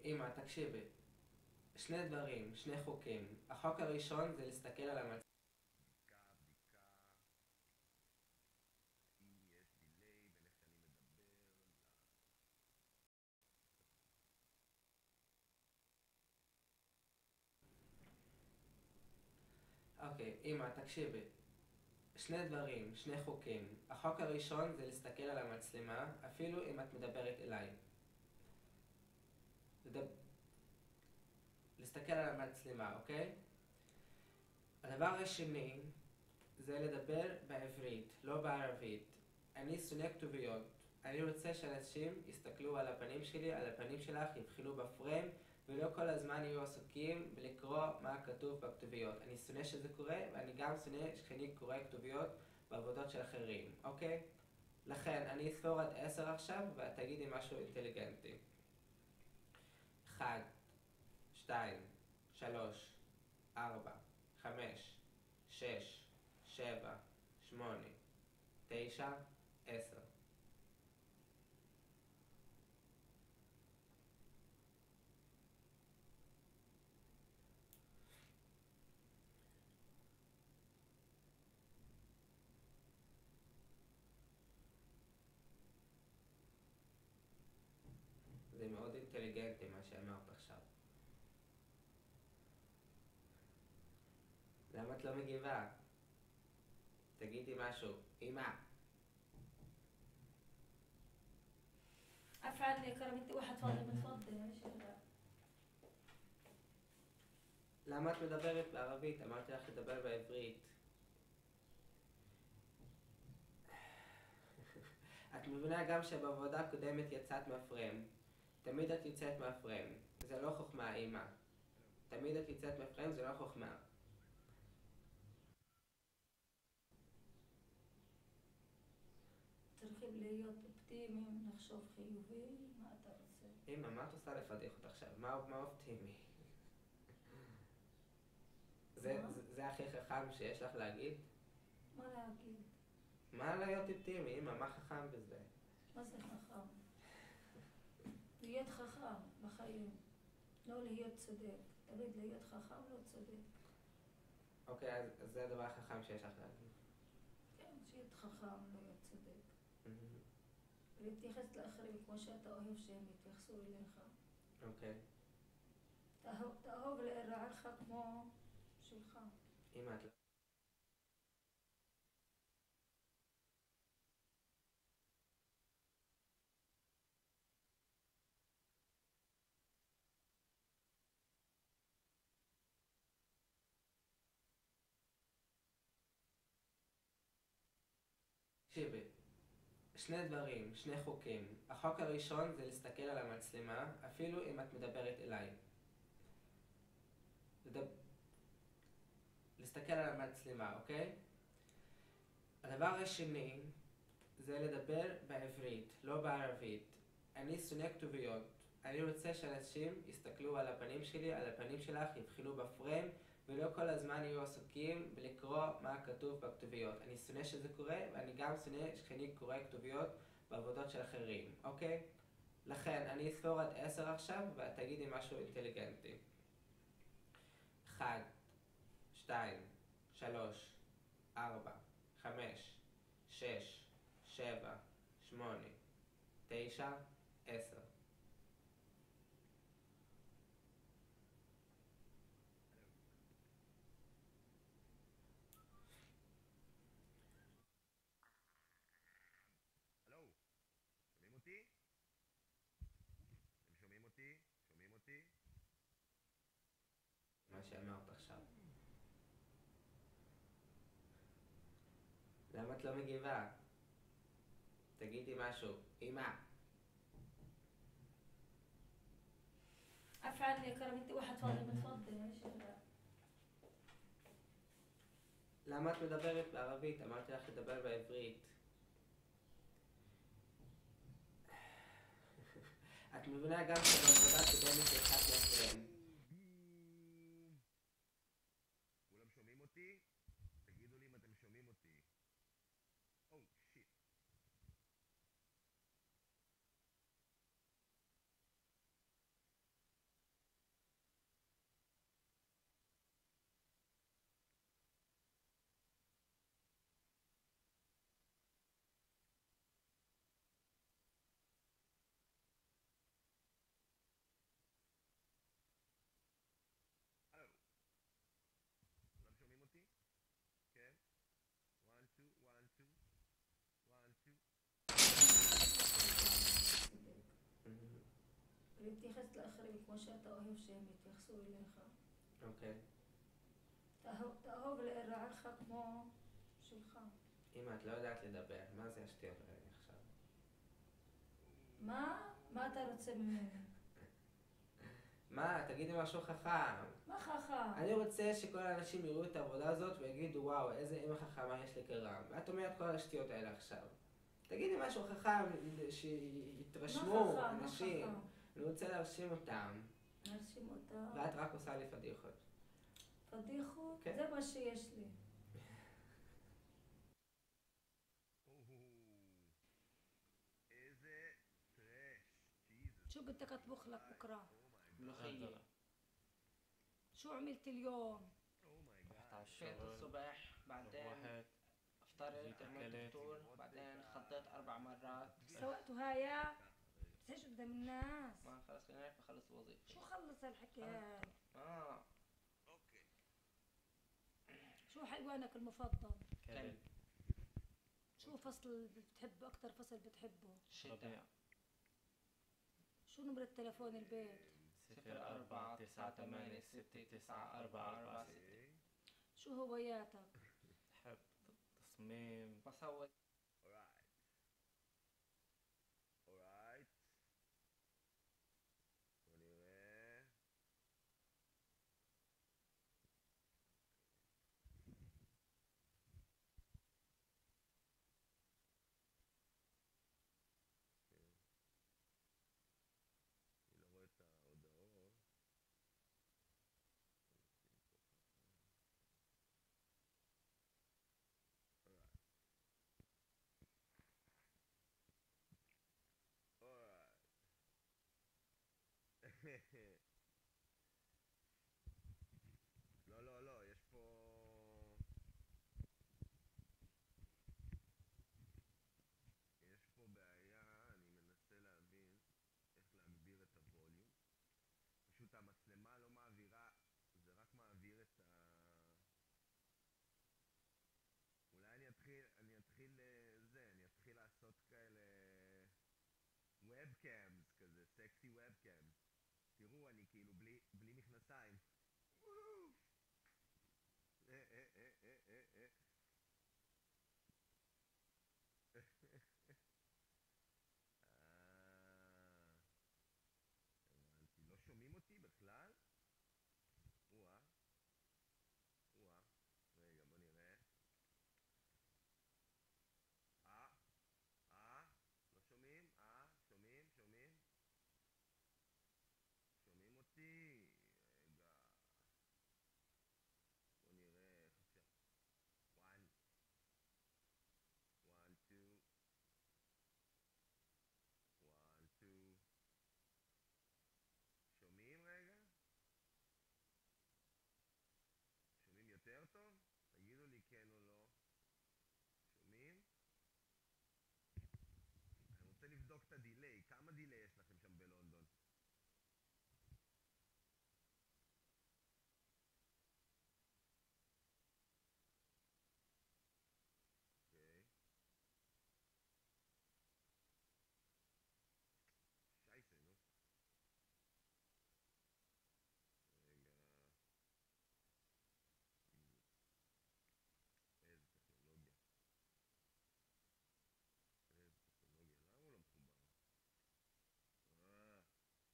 F: אמא, תקשיבי. שני דברים, שני חוקים. החוק הראשון זה להסתכל על המצלמה. אוקיי, אמא, תקשיבי. שני דברים, שני חוקים. החוק הראשון זה להסתכל על המצלמה, אפילו אם את מדברת אליי. לדב... להסתכל על המצלמה, אוקיי? הדבר השני זה לדבר בעברית, לא בערבית. אני שונא כתוביות. אני רוצה שאנשים יסתכלו על הפנים שלי, על הפנים שלך, יבחנו בפריים, ולא כל הזמן יהיו עסוקים בלקרוא מה כתוב בכתוביות. אני שונא שזה קורה, ואני גם שונא שאני קורא כתוביות בעבודות של אחרים, אוקיי? לכן, אני אספור עד עשר עכשיו, ואת תגידי משהו אינטליגנטי. אחד, שתיים, שלוש, ארבע, חמש, שש, שבע, שמונה, תשע, עשר. זה מאוד אינטליגנטי מה שאמרת עכשיו. למה את לא מגיבה? תגידי משהו. אמא.
C: عفوا عني يا كرم انت واحد فاضي متفضل معلش يا غالي.
F: למה את מדברת בערבית? אמרתי לך לדבר בעברית. את מבינה גם שבעבודה הקודמת יצאת מהפריים. תמיד את יוצאת מהפריים. זה לא חוכמה, אמא. תמיד את יוצאת מהפריים, זה לא חוכמה.
C: ترغيب להיות אופטימי, לחשוב חיובי, מה אתה רוצה?
F: אמא, מה את עושה לפדיחות עכשיו? מה, מה אופטימי? זה,
C: מה?
F: זה, זה הכי חכם שיש לך להגיד?
C: מה להגיד?
F: מה להיות אופטימי, אמא? מה חכם בזה?
C: מה זה חכם? להיות חכם בחיים, לא להיות צודק. תמיד להיות חכם לא צודק.
F: אוקיי, אז, אז זה הדבר החכם שיש לך להגיד.
C: כן, להיות חכם, לא להיות צודק. ולהתייחס לאחרים כמו שאתה אוהב שהם יתייחסו אליך.
F: אוקיי.
C: תאהוב, תאהוב לרעך כמו שלך.
F: אמא, את לא... תקשיבי, שני דברים, שני חוקים. החוק הראשון זה להסתכל על המצלמה, אפילו אם את מדברת אליי. לדב... להסתכל על המצלמה, אוקיי? הדבר השני זה לדבר בעברית, לא בערבית. אני שונא כתוביות. אני רוצה שאנשים יסתכלו על הפנים שלי, על הפנים שלך, יבחנו בפריים, ולא כל הזמן יהיו עסוקים בלקרוא מה כתוב בכתוביות. אני שונא שזה קורה, ואני גם שונא שאני קורא כתוביות בעבודות של אחרים, אוקיי? לכן, אני אספור עד עשר עכשיו, ואת תגידי משהו אינטליגנטי. אחד, שתיים, שלוש, ארבע, חמש, שש, שבע, שמונה, תשע, עשר.
H: הלו, שומעים אותי? אתם שומעים אותי? שומעים אותי?
F: מה שאמרת עכשיו. למה את לא מגיבה? תגידי משהו. אמא.
C: عفوا عني يا كرم انت واحد فاضي متفضل معلش يا غالي.
F: למה את מדברת בערבית? אמרתי לך לדבר בעברית. את מבינה גם שבעבודה הקודמת יצאת מהפריים.
H: כולם שומעים אותי? תגידו לי אם אתם שומעים אותי. או, שיט.
C: להתייחס לאחרים כמו שאתה אוהב שהם יתייחסו אליך.
F: אוקיי.
C: תאהוב לרעך כמו שלך.
F: אמא, את לא יודעת לדבר, מה זה השטויות האלה עכשיו?
C: מה? מה אתה רוצה ממני?
F: מה? תגידי משהו חכם.
C: מה חכם?
F: אני רוצה שכל האנשים יראו את העבודה הזאת ויגידו וואו, איזה אמא חכמה יש לקרם. ואת אומרת כל השטויות האלה עכשיו. תגידי משהו חכם, שיתרשמו אנשים. אני רוצה להרשים אותם.
C: להרשים אותם?
F: ואת רק עושה לי פדיחות.
C: פדיחות?
F: כן.
C: זה מה שיש לי.
H: איזה טרש, ג'יזוס.
C: شو بدك اطبخ لك بكره؟
G: ملوخية.
C: شو عملت اليوم؟
G: رحت على
J: فيت
G: الشغل
J: الصبح بعدين
G: روحت
J: افطرت
G: جيت
J: عملت
G: أكلت.
J: فطور بعدين خطيت اربع مرات
C: سوقتوا هايا؟ بتسهش قدام الناس.
J: ما خلص خلينا نعرف اخلص وظيفتي.
C: شو خلص هالحكي هاي؟
J: اه
C: شو حيوانك المفضل؟
G: كلب
C: شو فصل بتحبه أكتر فصل بتحبه؟
J: شتاء.
C: شو نمرة تلفون البيت؟
G: صفر أربعة تسعة ثمانية ستة تسعة أربعة أربعة ستة.
C: شو هواياتك؟
G: بحب تصميم
J: بصور.
H: Alright. בוא נראה. אני לא רואה את ההודעות. לא, לא, לא, יש פה... יש פה בעיה, אני מנסה להבין איך להגביר את הווליום. פשוט המצלמה לא מעבירה, זה רק מעביר את ה... אולי אני אתחיל, אני אתחיל זה, אני אתחיל לעשות כאלה... ובקאמס כזה, סקסי ובקאמס. תראו, אני כאילו בלי, בלי מכנסיים. אה, אה, אה, אה, אה, אה. הבנתי, לא שומעים אותי בכלל? וואה. וואה. רגע, בוא נראה. אה? אה? לא שומעים? אה? שומעים? שומעים? שומעים אותי? רגע. בוא נראה איך אפשר. one. one, two. one, two. שומעים רגע? שומעים יותר טוב? תגידו לי כן או לא. שומעים? אני רוצה לבדוק את הדיליי. כמה דיליי יש לכם שם בלונדון? אוקיי. שייסה, נו. רגע. איזה טכנולוגיה. איזה טכנולוגיה. למה הוא לא מחובר? אה.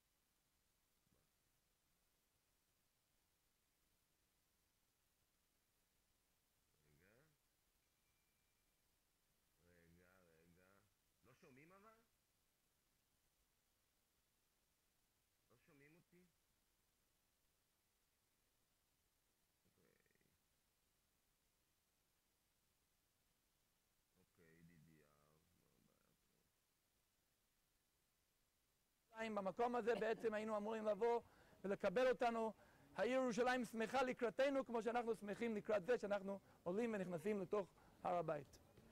H: רגע. רגע, רגע. לא שומעים אבל? לא שומעים אותי? אוקיי. אוקיי, די די אר, מה הבעיה פה?
K: במקום הזה בעצם היינו אמורים לבוא ולקבל אותנו. העיר ירושלים שמחה לקראתנו כמו שאנחנו שמחים לקראת זה שאנחנו עולים ונכנסים לתוך הר הבית.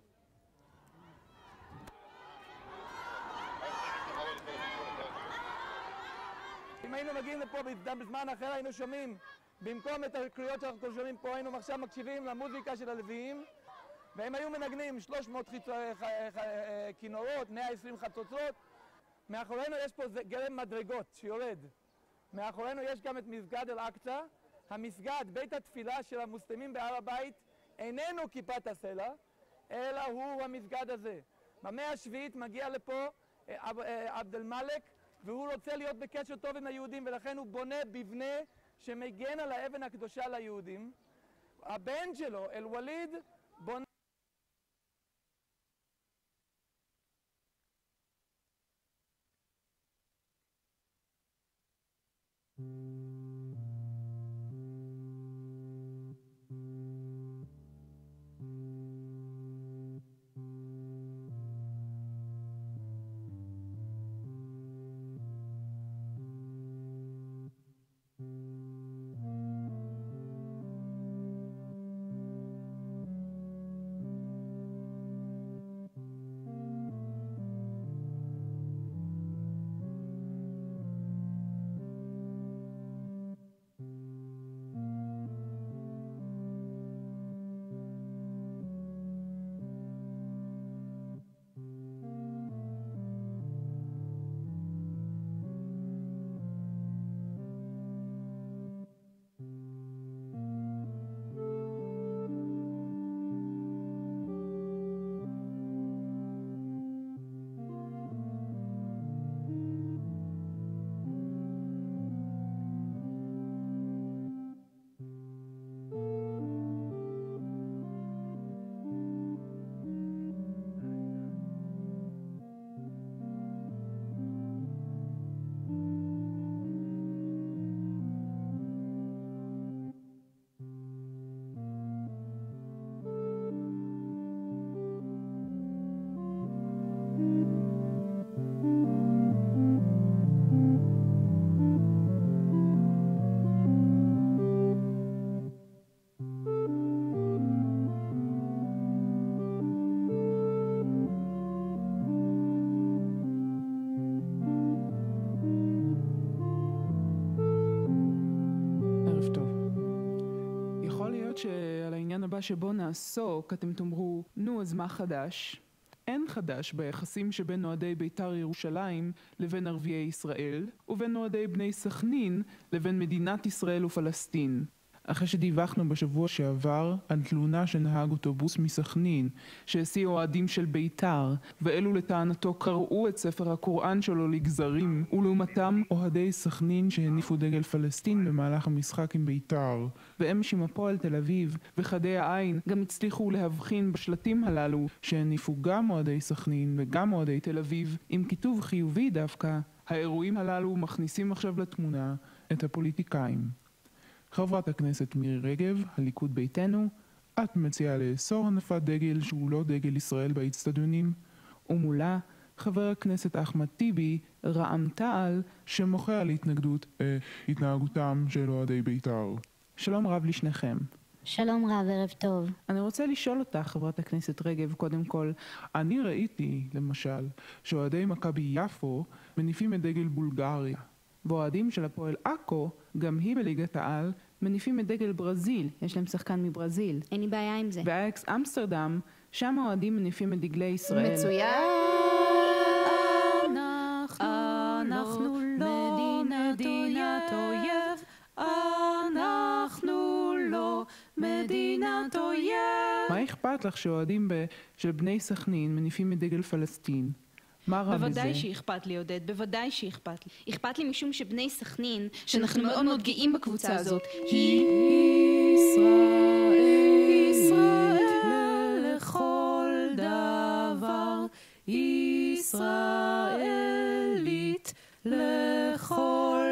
K: אם היינו מגיעים לפה בזמן אחר היינו שומעים, במקום את הקריאות שאנחנו שומעים פה היינו עכשיו מקשיבים למוזיקה של הלוויים, והם היו מנגנים שלוש מאות כינורות, מאה ועשרים חצוצרות, מאחורינו יש פה גרם מדרגות שיורד. מאחורינו יש גם את מסגד אל-אקצא. המסגד, בית התפילה של המוסלמים בהר הבית, איננו כיפת הסלע, אלא הוא המסגד הזה. במאה השביעית מגיע לפה עבד אל-מלך, והוא רוצה להיות בקשר טוב עם היהודים, ולכן הוא בונה מבנה שמגן על האבן הקדושה ליהודים. הבן שלו, אל-וליד, בונה...
A: שעל העניין הבא שבו נעסוק אתם תאמרו, נו אז מה חדש? אין חדש ביחסים שבין אוהדי בית"ר ירושלים לבין ערביי ישראל ובין אוהדי בני סכנין לבין מדינת ישראל ופלסטין. אחרי שדיווחנו בשבוע שעבר על תלונה של נהג אוטובוס מסכנין שהסיע אוהדים של בית"ר, ואלו לטענתו קרעו את ספר הקוראן שלו לגזרים, ולעומתם אוהדי סכנין שהניפו דגל פלסטין במהלך המשחק עם בית"ר. ואמש הפועל תל אביב וחדי העין גם הצליחו להבחין בשלטים הללו שהניפו גם אוהדי סכנין וגם אוהדי תל אביב עם כיתוב חיובי דווקא. האירועים הללו מכניסים עכשיו לתמונה את הפוליטיקאים. חברת הכנסת מירי רגב, הליכוד ביתנו, את מציעה לאסור הנפת דגל שהוא לא דגל ישראל באצטדיונים, ומולה חבר הכנסת אחמד טיבי, רע"מ תע"ל, שמוחה על התנגדות אה, התנהגותם של אוהדי בית"ר. שלום רב לשניכם.
B: שלום רב, ערב טוב.
A: אני רוצה לשאול אותך, חברת הכנסת רגב, קודם כל, אני ראיתי, למשל, שאוהדי מכבי יפו מניפים את דגל בולגריה. ואוהדים של הפועל עכו, גם היא בליגת העל, מניפים את דגל ברזיל, יש להם שחקן מברזיל.
B: אין לי בעיה עם זה.
A: ואייקס אמסטרדם, שם האוהדים מניפים את דגלי ישראל.
I: מצוין! אנחנו לא מדינת אויב, אנחנו לא מדינת אויב.
A: מה אכפת לך שאוהדים של בני סכנין מניפים את דגל פלסטין? מה רע בזה?
I: בוודאי שאכפת לי, עודד, בוודאי שאכפת לי.
B: אכפת לי משום שבני סכנין, שאנחנו מאוד מאוד גאים בקבוצה הזאת,
I: היא ישראל לכל דבר, ישראלית לכל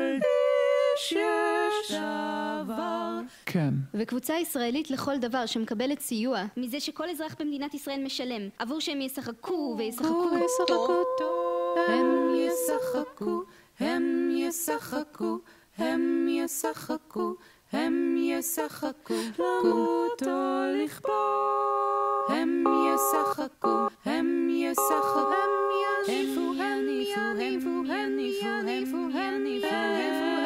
I: דבר.
A: כן.
B: וקבוצה ישראלית לכל דבר שמקבלת סיוע מזה שכל אזרח במדינת ישראל משלם עבור שהם ישחקו וישחקו
I: טוב. הם ישחקו, הם ישחקו, הם ישחקו, הם ישחקו, למות או לכבוש. הם ישחקו, הם ישחקו, הם יניפו, הניפו, הניפו, הניפו, הניפו, הניפו,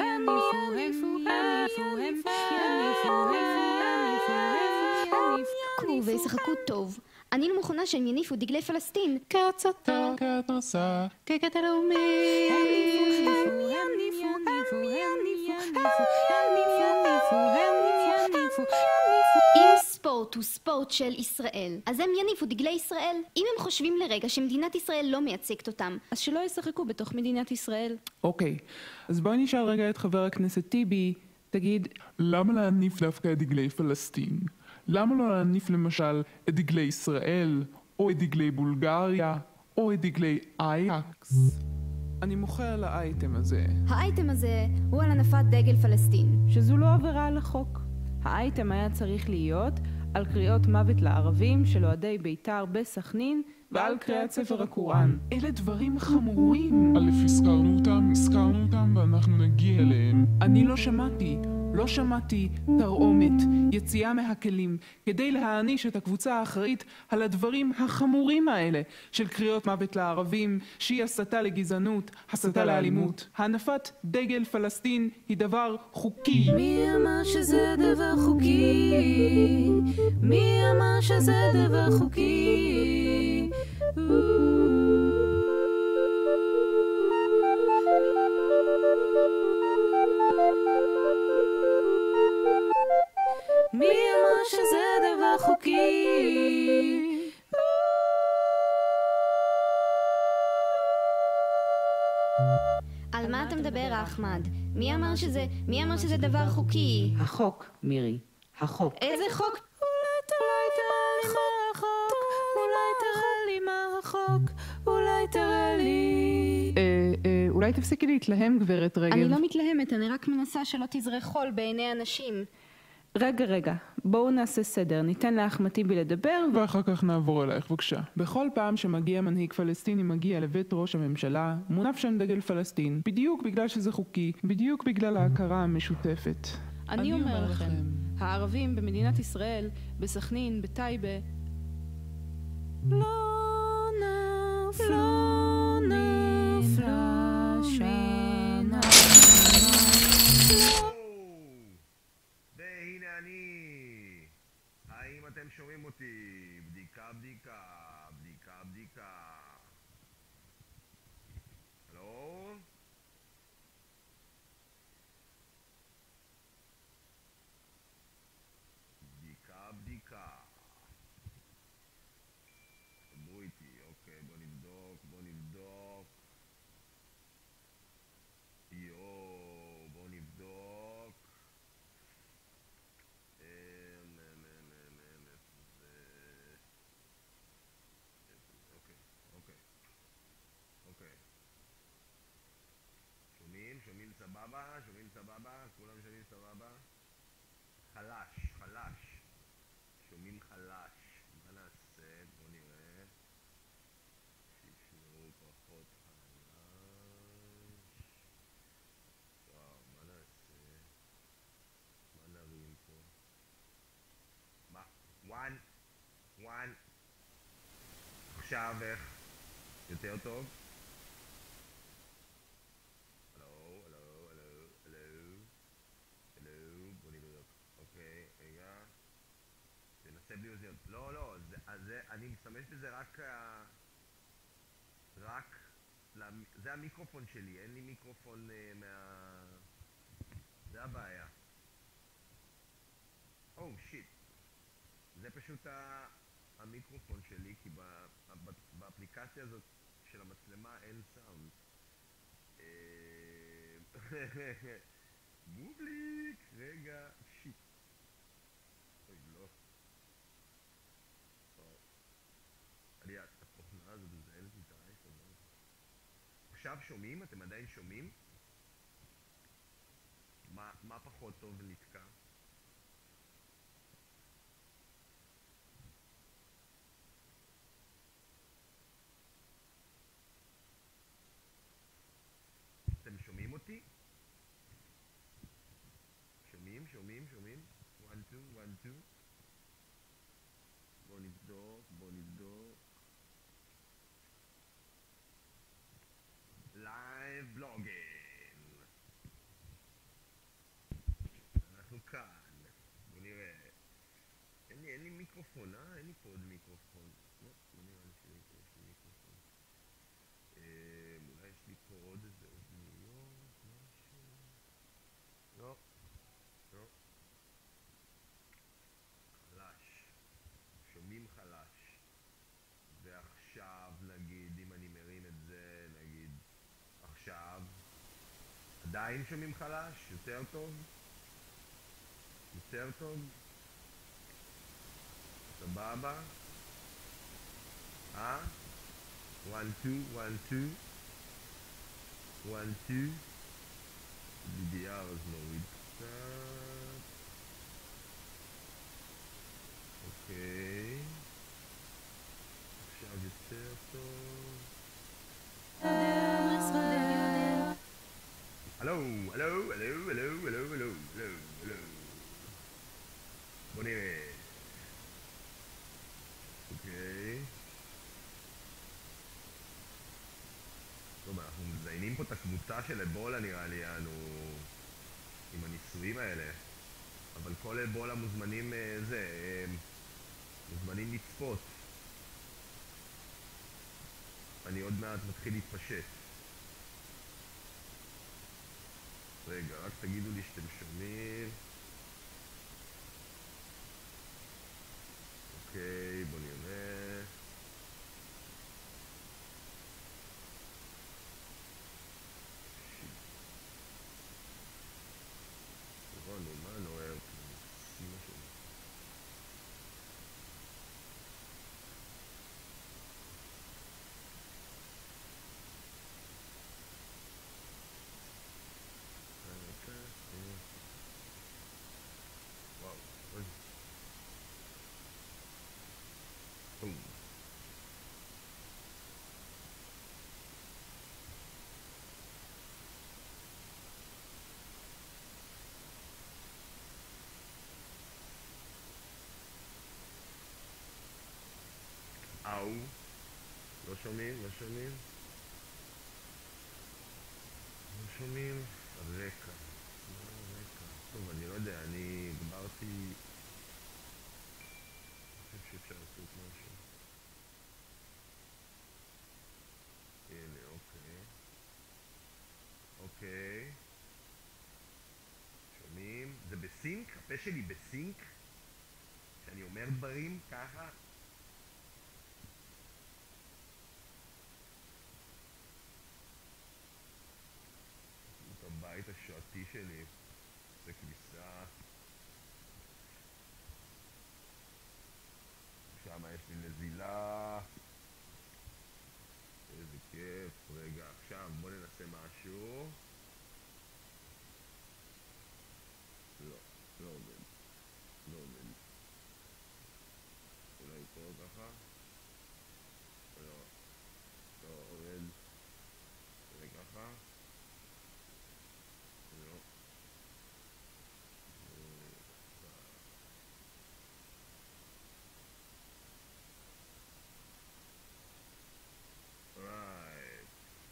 I: הניפו, הניפו, הניפו, הניפו, הניפו, הניפו, הניפו,
B: ישחקו וישחקו טוב. אני לא מוכנה שהם יניפו דגלי פלסטין.
E: כהצתה, כהתרסה, כקטע לאומי.
I: הניפו, הניפו, הניפו, הניפו, הניפו, הניפו, הניפו.
B: אם ספורט הוא ספורט של ישראל, אז הם יניפו דגלי ישראל. אם הם חושבים לרגע שמדינת ישראל לא מייצגת אותם,
I: אז שלא ישחקו בתוך מדינת ישראל.
A: אוקיי, אז בואי נשאל רגע את חבר הכנסת טיבי, תגיד,
E: למה להניף דווקא את דגלי פלסטין? למה לא להניף למשל את דגלי ישראל, או את דגלי בולגריה, או את דגלי אייקס?
A: אני מוחה על האייטם הזה.
B: האייטם הזה הוא על הנפת דגל פלסטין.
I: שזו לא עבירה על החוק. האייטם היה צריך להיות על קריאות מוות לערבים של אוהדי בית"ר בסכנין
A: ועל קריאת ספר הקוראן. אלה דברים חמורים.
E: א', הזכרנו אותם, הזכרנו אותם ואנחנו נגיע אליהם.
A: אני לא שמעתי, לא שמעתי תרעומת, יציאה מהכלים, כדי להעניש את הקבוצה האחראית על הדברים החמורים האלה של קריאות מוות לערבים, שהיא הסתה לגזענות, הסתה לאלימות. הנפת דגל פלסטין היא דבר חוקי.
I: מי אמר שזה דבר חוקי? מי אמר שזה דבר חוקי? מי אמר שזה דבר חוקי?
B: על מה אתה מדבר, אחמד? מי אמר שזה, מי אמר שזה דבר חוקי?
D: החוק, מירי, החוק.
B: איזה חוק?
I: אולי תראה לי מה החוק, אולי תראה לי מה החוק, אולי תראה לי.
A: אה, אה, אולי תפסיקי להתלהם, גברת רגב.
B: אני לא מתלהמת, אני רק מנסה שלא תזרה חול בעיני אנשים.
I: רגע, רגע, בואו נעשה סדר, ניתן לאחמד טיבי לדבר
E: ואחר כך נעבור אלייך, בבקשה.
A: בכל פעם שמגיע מנהיג פלסטיני מגיע לבית ראש הממשלה, מונף שם דגל פלסטין, בדיוק בגלל שזה חוקי, בדיוק בגלל ההכרה המשותפת.
I: אני אומר לכם, הערבים במדינת ישראל, בסכנין, בטייבה, לא נפלו נפלה שנה.
H: והנה אני. האם אתם שומעים אותי? בדיקה, בדיקה, בדיקה, בדיקה. הלו? בדיקה, בדיקה. דברו איתי, אוקיי, בוא נבדוק, בוא נבדוק. יואו, בוא נבדוק. אמ, אמ, אמ, אמ, אמ, איפה זה? אוקיי, אוקיי, אוקיי. שומעים? שומעים סבבה? שומעים סבבה? כולם שומעים סבבה? חלש, חלש. שומעים חלש. מה נעשה? בוא נראה. שישמעו פחות חלש. וואו, מה נעשה? מה נרים פה? מה? וואן? וואן? עכשיו איך? יותר טוב? הלו, הלו, הלו, הלו, הלו, בוא נבדוק. אוקיי, רגע. תנסה בלי אוזניות. לא, לא, זה, אז זה, אני משתמש בזה רק, אה, רק, למ- זה המיקרופון שלי, אין לי מיקרופון אה, מה... זה הבעיה. או, שיט. זה פשוט ה- המיקרופון שלי, כי ב- ב- באפליקציה הזאת של המצלמה אין סאונד. אה, בובליק, רגע, שיט. אוי, לא. וואו. אני, התוכנה הזאת מזהלת לי את האייפון. לא? עכשיו שומעים? אתם עדיין שומעים? מה, מה פחות טוב ונתקע? אתם שומעים אותי? שומעים, שומעים, שומעים? one, two, one, two. בוא נבדוק, בוא נבדוק. לייב בלוגן. אנחנו כאן. אין לי מיקרופון, אה? אין לי פה עוד מיקרופון. לא, לא נראה לי שיש לי מיקרופון. אה, אולי יש לי פה עוד איזה אוזניות, משהו. לא, לא. חלש. שומעים חלש. ועכשיו נגיד, אם אני מרים את זה, נגיד, עכשיו, עדיין שומעים חלש? יותר טוב? יותר טוב? סבבה? אה? one, two, one, two. one, two. די די אר אז נוריד קצת. אוקיי. עכשיו יותר טוב. הלו, הלו, הלו, הלו, הלו, הלו, הלו, הלו. בוא נראה. אוקיי. טוב, אנחנו מזיינים פה את הקבוצה של אבולה נראה לי, אנו עם הניסויים האלה. אבל כל אבולה מוזמנים זה, מוזמנים לצפות. אני עוד מעט מתחיל להתפשט. רגע, רק תגידו לי שאתם שומעים. אוקיי, בוא נראה. נו, מה נוער? שים משהו. וואו, אוי. בום. אאו, לא שומעים, לא שומעים, לא שומעים, הרקע, לא הרקע, טוב אני לא יודע, אני הגברתי, אני חושב שאפשר לעשות משהו, הנה אוקיי, אוקיי, שומעים, זה בסינק? הפה שלי בסינק? שאני אומר דברים ככה? הבית השעתי שלי זה כניסה שם יש לי נזילה איזה כיף רגע עכשיו בוא ננסה משהו לא, לא עובד לא עובד אולי פה ככה לא, לא עובד זה ככה לא. Right.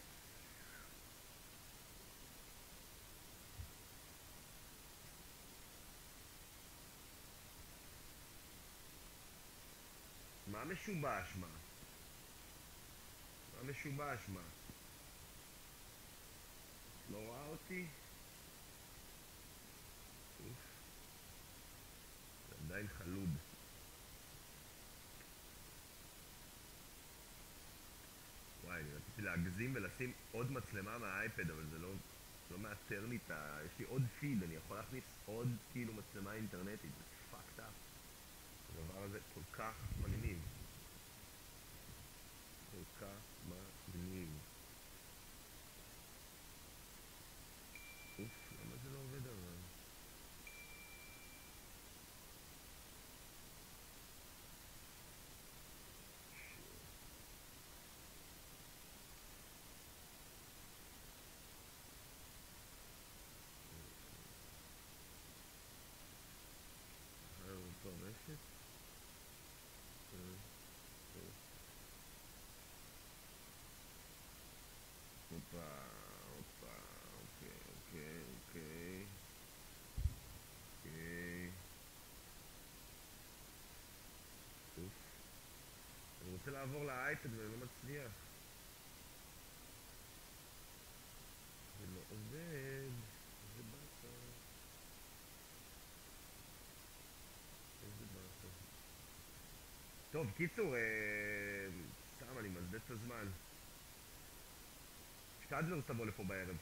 H: מה משובש מה? מה משובש מה? לא רואה אותי? זה עדיין חלוד. וואי, אני רציתי להגזים ולשים עוד מצלמה מהאייפד, אבל זה לא, לא מאתר לי את ה... יש לי עוד פיד, אני יכול להכניס עוד כאילו מצלמה אינטרנטית, זה fucked up. הדבר הזה כל כך מגניב. כל כך מגניב. אוף, למה זה לא עובד אבל? טוב, אפס? רוצה לעבור לאייפד ואני לא מצליח. זה לא עובד. זה באסה. איזה באסה. טוב, קיצור, סתם אני מזבז את הזמן. שטדלר תבוא לפה בערב.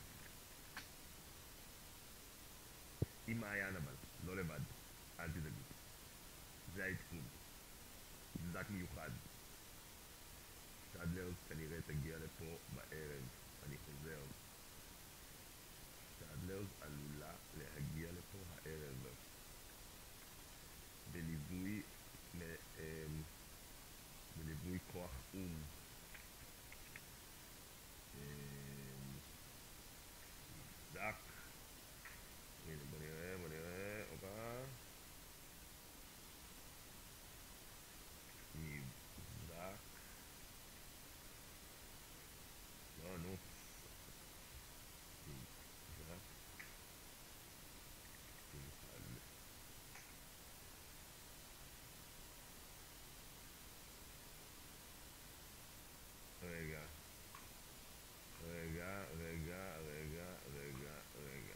H: עם מעיין אבל, לא לבד. אל תדאגו. זה העדכון. מבזק מיוחד. שטדלר כנראה תגיע לפה בערב. אני חוזר. שטדלר עלולה להגיע לפה הערב. בליווי בליווי כוח אום. מבזק. הנה בוא נראה, בוא נראה, אופה. מבזק. לא, נו. מבזק. תמחל. רגע. רגע, רגע, רגע, רגע, רגע.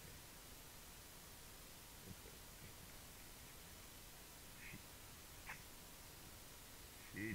H: שיט.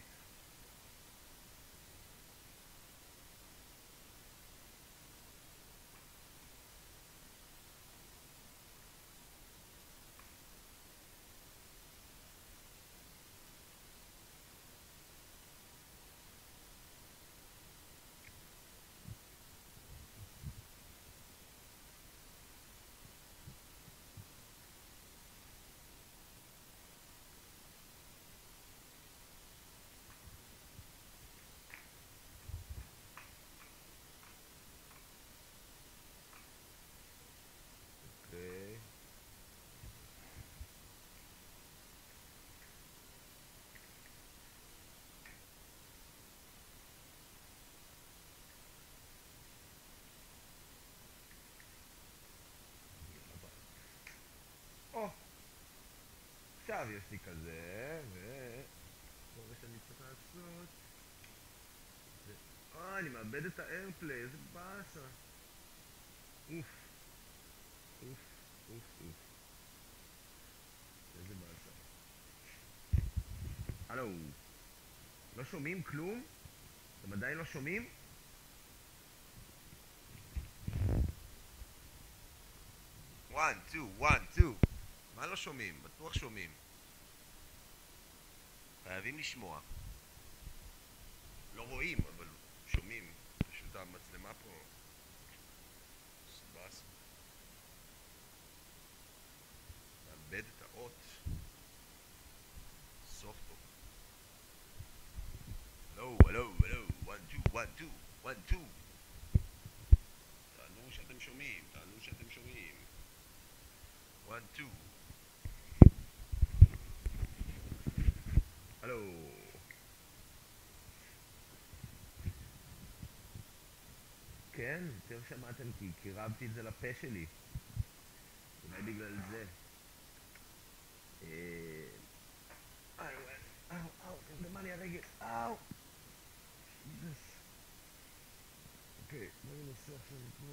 H: אוקיי. או! עכשיו יש לי כזה, ו... כל מה שאני צריך לעשות זה... אה, אני מאבד את האיירפליי, איזה באסה. אוף. אוף, אוף, אוף. איזה באסה. הלו. לא שומעים כלום? אתם עדיין לא שומעים? וואן, טו, וואן, טו. מה לא שומעים? בטוח שומעים. חייבים לשמוע. לא רואים, אבל שומעים. פשוט המצלמה פה. סבאס. מאבד את האות. סוף פה. הלו, הלו, הלו. וואן, טו, וואן, טו, וואן, טו. תענו שאתם שומעים, תענו שאתם שומעים. וואן, טו. הלו. כן, יותר שמעתם כי קירבתי את זה לפה שלי. אולי בגלל זה. אה... אוי, אוי, אוי, אוי, נרדמה לי הרגל, אוי. אוקיי, מה אני עושה עכשיו פה?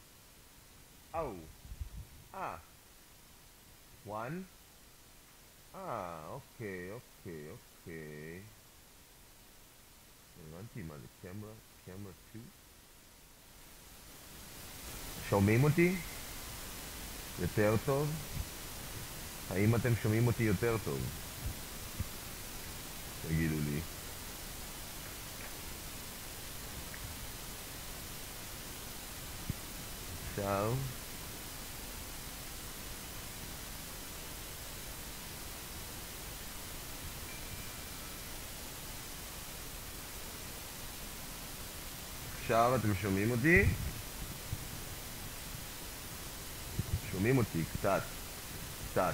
H: Oh. Ah. One. אה, אוקיי, אוקיי, אוקיי. הבנתי מה זה, קמרה, קמרה שתיים? שומעים אותי? יותר טוב? האם אתם שומעים אותי יותר טוב? תגידו לי. עכשיו עכשיו אתם שומעים אותי? שומעים אותי קצת, קצת.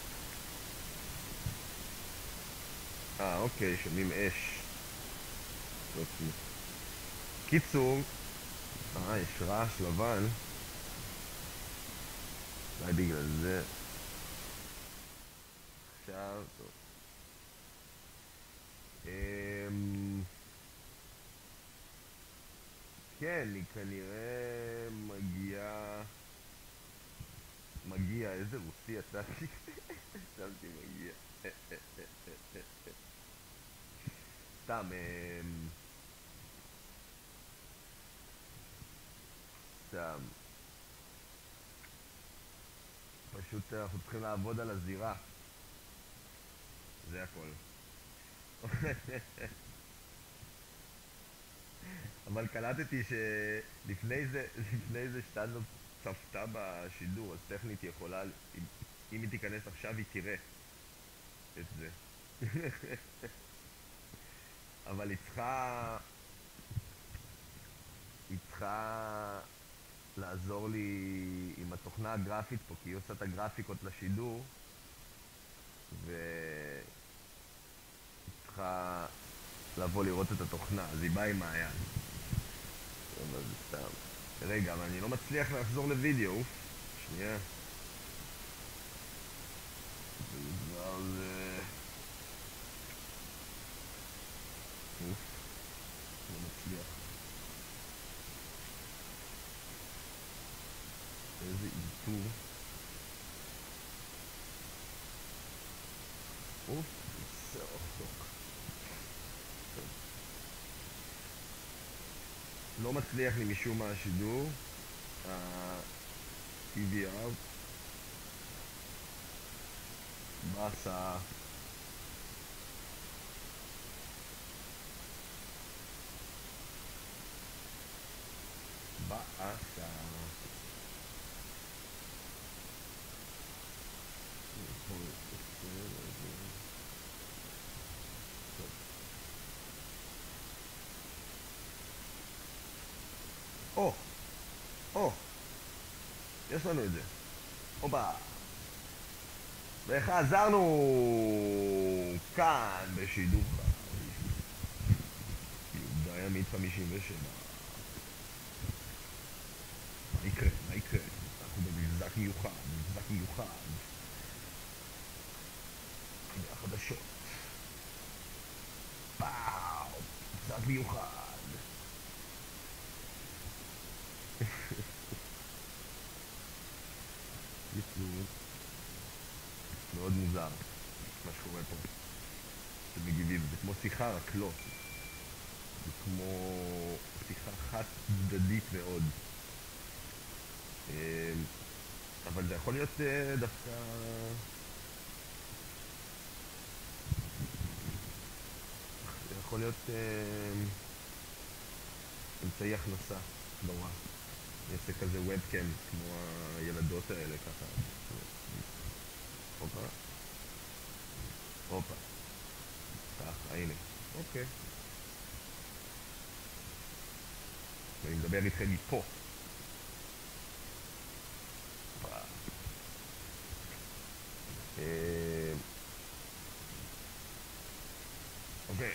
H: אה, אוקיי, שומעים אש. אוקיי. קיצור, אה, יש רעש לבן. אולי בגלל זה. עכשיו, טוב. אממ... כן, אני כנראה מגיע... מגיע, איזה רוסי יצאתי. יצאתי מגיע. סתם, אממ... סתם. פשוט אנחנו צריכים לעבוד על הזירה. זה הכל. אבל קלטתי שלפני זה, לפני זה שטנדאפ צפתה בשידור, אז טכנית היא יכולה, אם, אם היא תיכנס עכשיו היא תראה את זה. אבל היא צריכה, היא צריכה לעזור לי עם התוכנה הגרפית פה, כי היא עושה את הגרפיקות לשידור, והיא צריכה לבוא לראות את התוכנה, אז היא באה עם מעיין. אבל זה סתם. רגע, אבל אני לא מצליח לחזור לוידאו. אוף, שנייה. זה כבר זה... אוף, לא מצליח. איזה איתור. אוף, זה רחוק. לא מצליח לי משום מה השידור. ה-טי וי out. בסה. באסה. או, או, יש לנו את זה. הופה. וחזרנו כאן בשידור חי. יהודה ימית חמישים ושבע. מה יקרה? מה יקרה? אנחנו במבזק מיוחד, מבזק מיוחד. הנה החדשות. פאו, מבזק מיוחד. יצור. מאוד מוזר מה שקורה פה. אתם מגיבים, זה כמו שיחה רק לא. זה כמו שיחה חד צדדית מאוד. אבל זה יכול להיות דווקא... זה יכול להיות אמצעי הכנסה נורא. אני אעשה כזה ובקאם כמו הילדות האלה ככה. הופה. הופה. ככה, הנה. אוקיי. ואני מדבר איתכם מפה. אוקיי.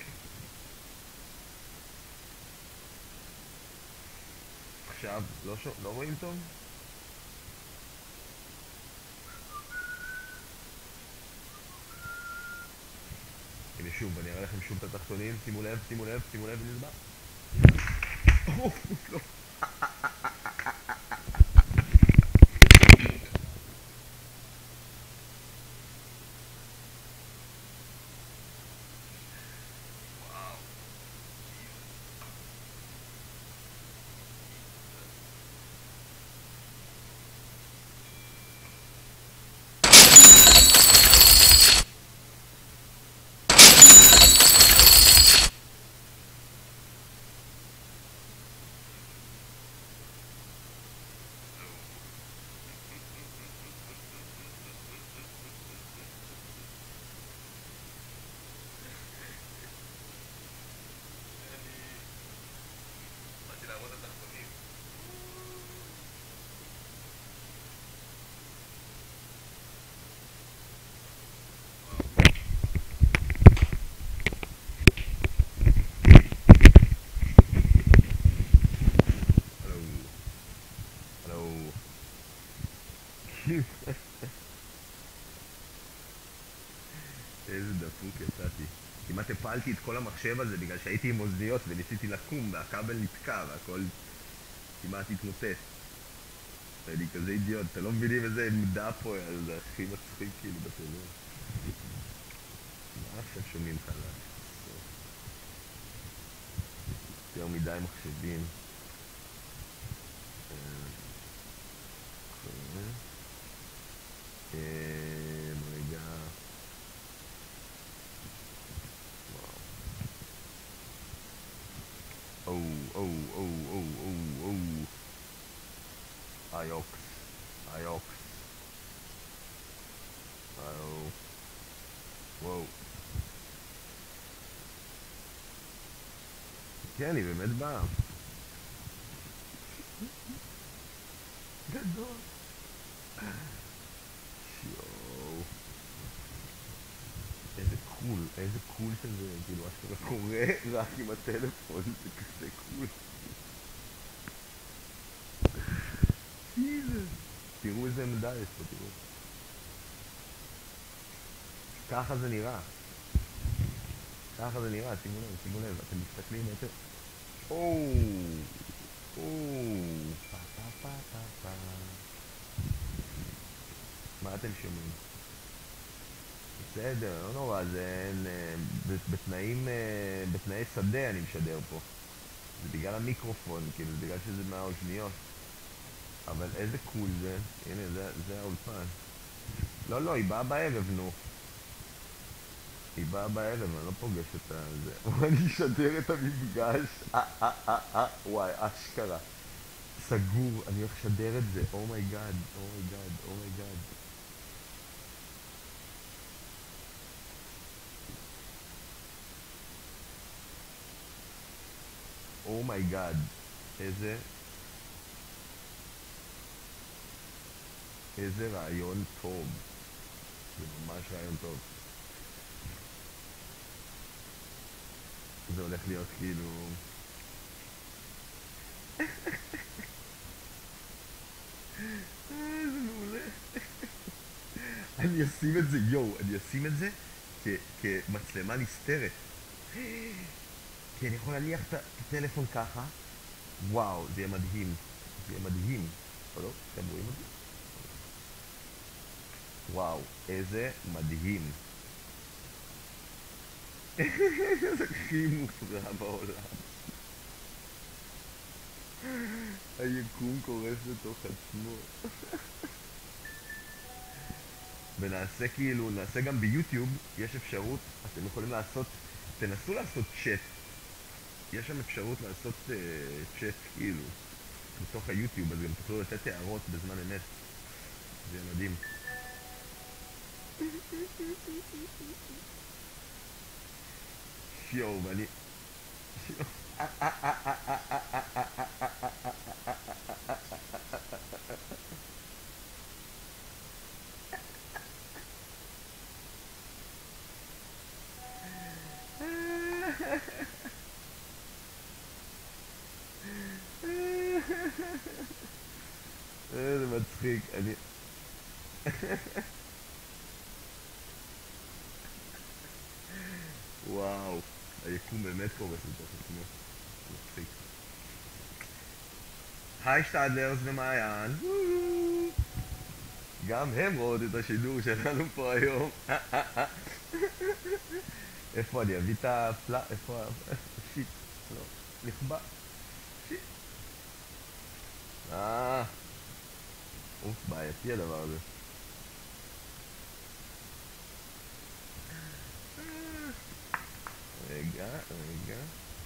H: עכשיו, לא, שו, לא רואים טוב? הנה שוב, אני אראה לכם שוב את התחתונים, שימו לב, שימו לב, שימו לב, נזבע. לא. איזה דפוק יצאתי. כמעט הפלתי את כל המחשב הזה בגלל שהייתי עם אוזניות וניסיתי לקום והכבל נתקע והכל כמעט התמוטט. ואני כזה אידיוט, אתה לא מבינים איזה עמדה פה, זה הכי מצחיק כאילו בטלוויזיה. מה עכשיו שומעים חלש? יותר מדי מחשבים. רגע. או, או, או, או, או, או. איוקס. איוקס. איו. וואו. כן, היא באמת באה. גדול. יואו. איזה קול, איזה קול שזה, כאילו, אשכרה קורה רק עם הטלפון, זה כזה קול. תראו איזה עמדה יש פה, תראו. ככה זה נראה. ככה זה נראה, שימו לב, שימו לב, אתם מסתכלים יותר... או, או, פה פה פה פה פה. מה אתם שומעים? בסדר, לא נורא, זה בתנאים, בתנאי שדה אני משדר פה. זה בגלל המיקרופון, כאילו, זה בגלל שזה מהאוזניות. אבל איזה קול זה, הנה, זה, זה האולפן. לא, לא, היא באה בערב, נו. היא באה בערב, אני לא פוגש אותה על זה. אני אשדר את המפגש. אה, אה, אה, אה, וואי, אשכרה. סגור, אני הולך לשדר את זה. אומייגאד, אומייגאד, אומייגאד. אומייגאד. איזה... איזה רעיון טוב. זה ממש רעיון טוב. זה הולך להיות כאילו... זה מעולה. אני אשים את זה, יואו, אני אשים את זה כמצלמה נסתרת. כי אני יכול להניח את הטלפון ככה. וואו, זה יהיה מדהים. זה יהיה מדהים. או לא? אתם רואים את זה? וואו, איזה מדהים. זה הכי מופרע בעולם. היקום קורס לתוך עצמו. ונעשה כאילו, נעשה גם ביוטיוב, יש אפשרות, אתם יכולים לעשות, תנסו לעשות צ'אט. יש שם אפשרות לעשות uh, צ'אט כאילו, בתוך היוטיוב, אז גם תוכלו לתת הערות בזמן אמת. זה מדהים. יואו, ואני... זה מצחיק, אני... וואו, היקום באמת קורס לתוך עצמו. מצחיק. היי שטדלרס ומעיין. גם הם רואות את השידור שלנו פה היום. איפה אני אביא את הפלא... איפה... שיט. לא. נכבה. שיט. אה... אוף, בעייתי הדבר הזה. רגע, רגע.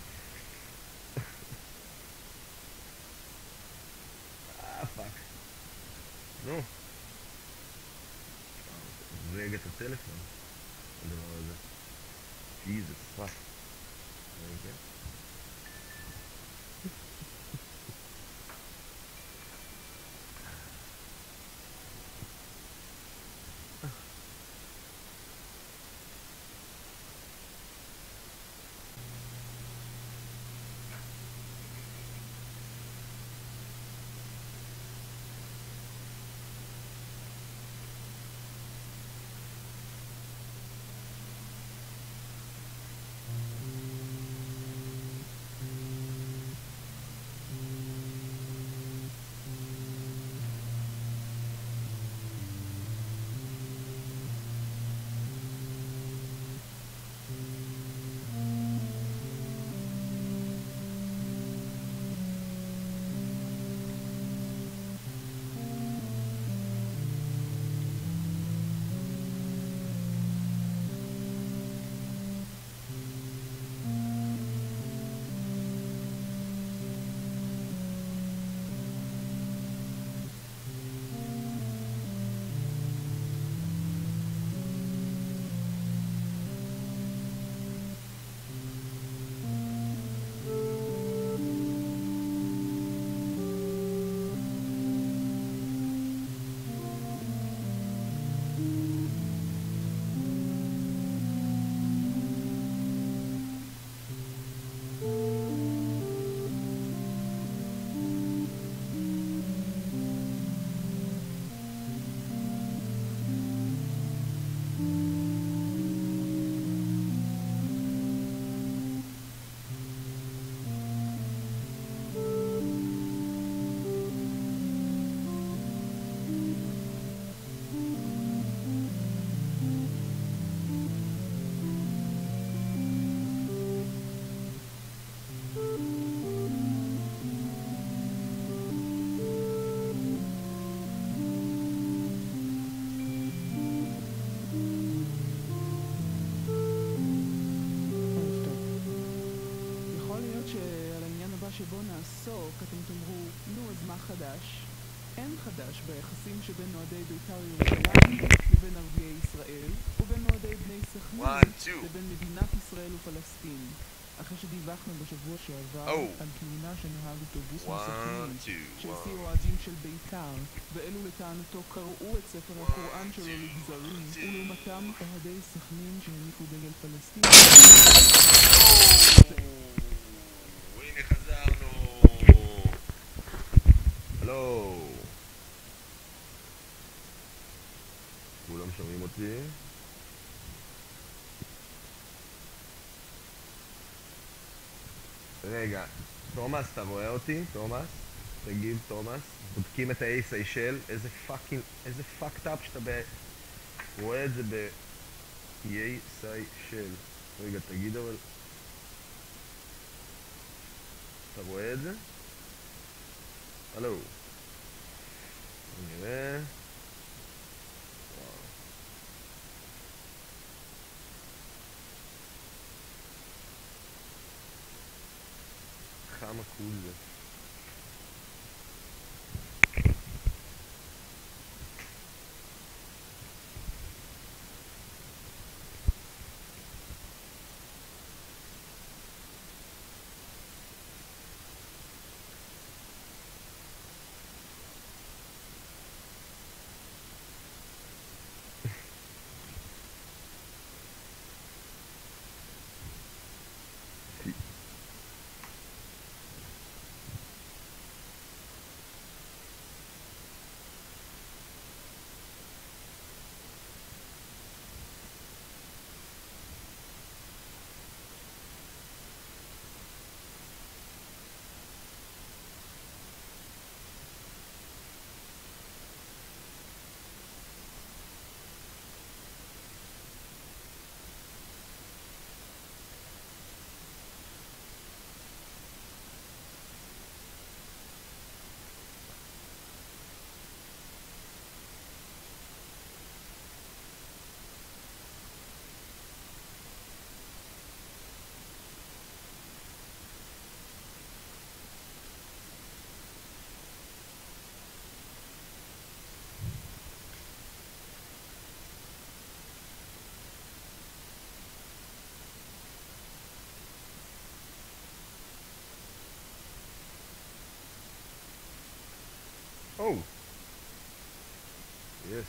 H: אה, פאק. נו. רגע את הטלפון. הדבר הזה. ג'יזוס, פאק. רגע.
A: שבו נעסוק, אתם תאמרו, נו, אז מה חדש? אין חדש ביחסים שבין אוהדי בית"ר ירושלים לבין ערביי ישראל, ובין אוהדי בני סכנין לבין מדינת ישראל ופלסטין. אחרי שדיווחנו בשבוע שעבר
H: Oh.
A: על תלונה שנהג אוטובוס
H: One,
A: מסכנין
H: two,
A: שהסיעו
H: one.
A: אוהדים של בית"ר, ואלו לטענתו קרעו את ספר הקוראן שלו לגזרים, ולעומתם אוהדי סכנין שהניפו דגל פלסטין.
H: הנה חזרנו. הלו. כולם שומעים אותי? רגע, תומאס, אתה רואה אותי? תומאס? תגיב, תומאס. בודקים את האי סיישל. איזה פאקינג, איזה פאקט אפ שאתה ב... רואה את זה באיי סיישל. רגע, תגיד אבל... אתה רואה את זה? הלו. נראה... כמה קול זה. Oh. Yes.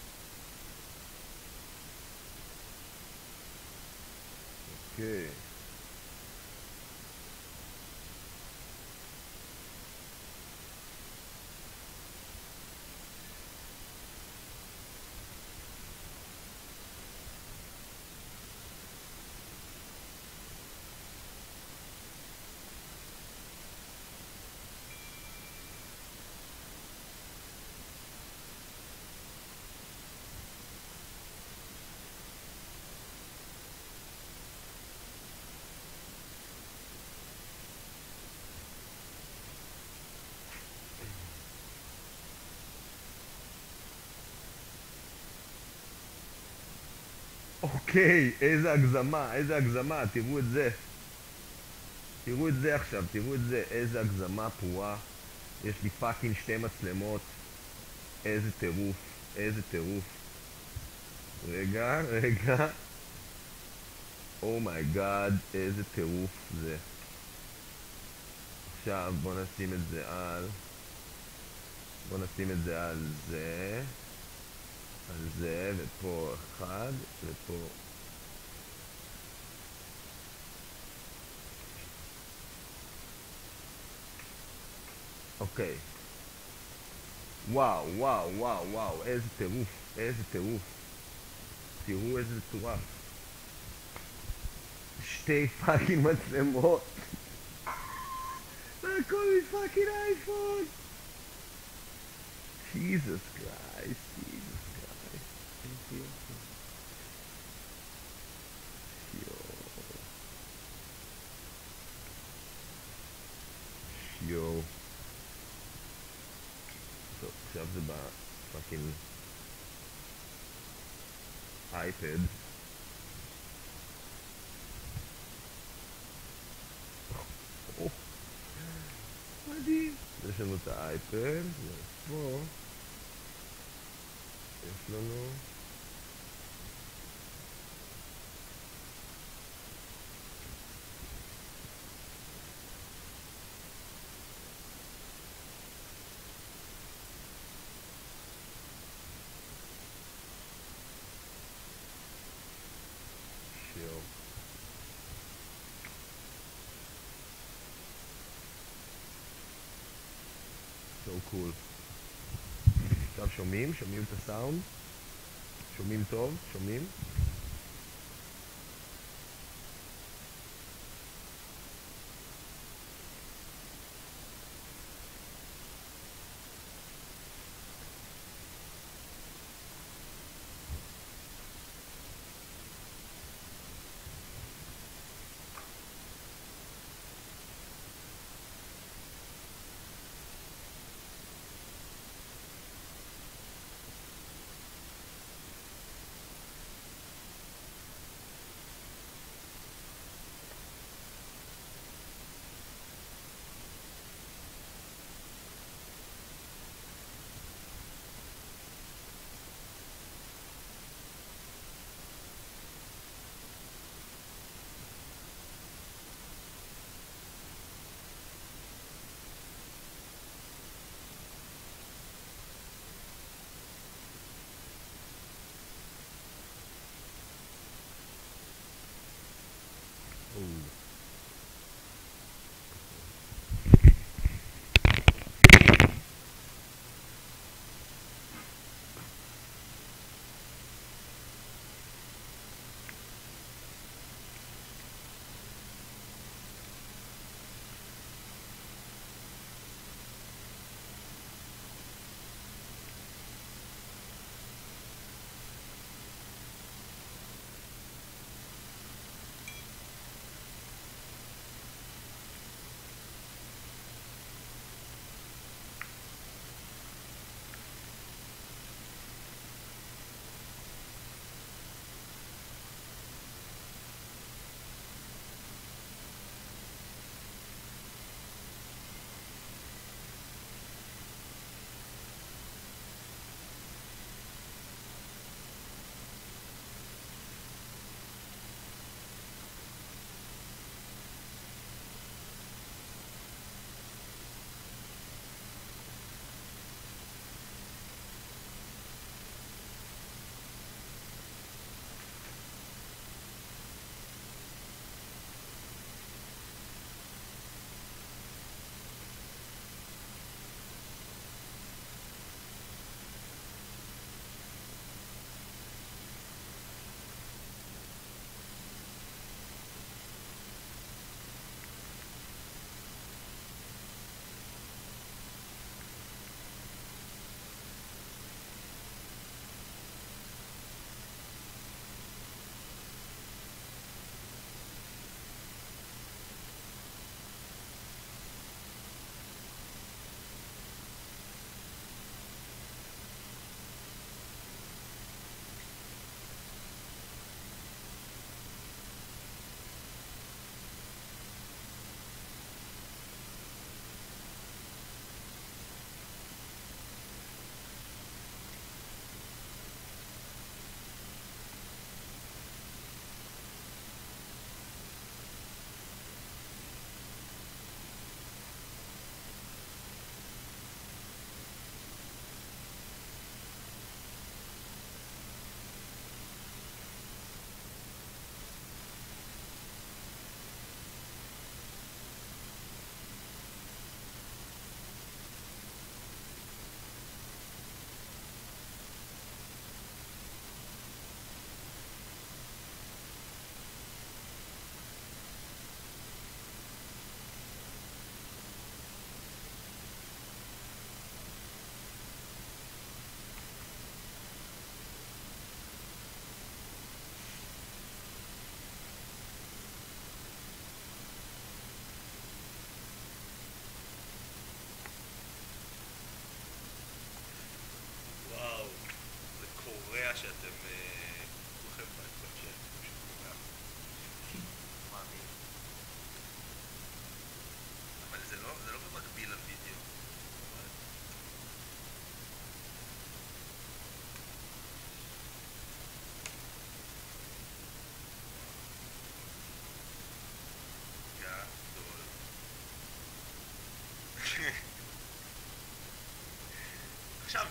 H: Okay. אוקיי, איזה הגזמה, איזה הגזמה, תראו את זה. תראו את זה עכשיו, תראו את זה, איזה הגזמה פרועה. יש לי פאקינג שתי מצלמות. איזה טירוף, איזה טירוף. רגע, רגע. אומייגאד, איזה טירוף זה. עכשיו בוא נשים את זה על... בוא נשים את זה על זה. על זה, ופה אחד, ופה... אוקיי. וואו, וואו, וואו, וואו, איזה טירוף, איזה טירוף. תראו איזה מטורף. שתי פאקינג מצלמות. והכל מפאקינג אייפון. Jesus Christ, Jesus Christ. איזה יופי. יואו. יואו. טוב, עכשיו זה בפאקינג אייפד. יש לנו את האייפד, ופה יש לנו שיר. So cool. עכשיו שומעים? שומעים את הסאונד? שומעים טוב? שומעים?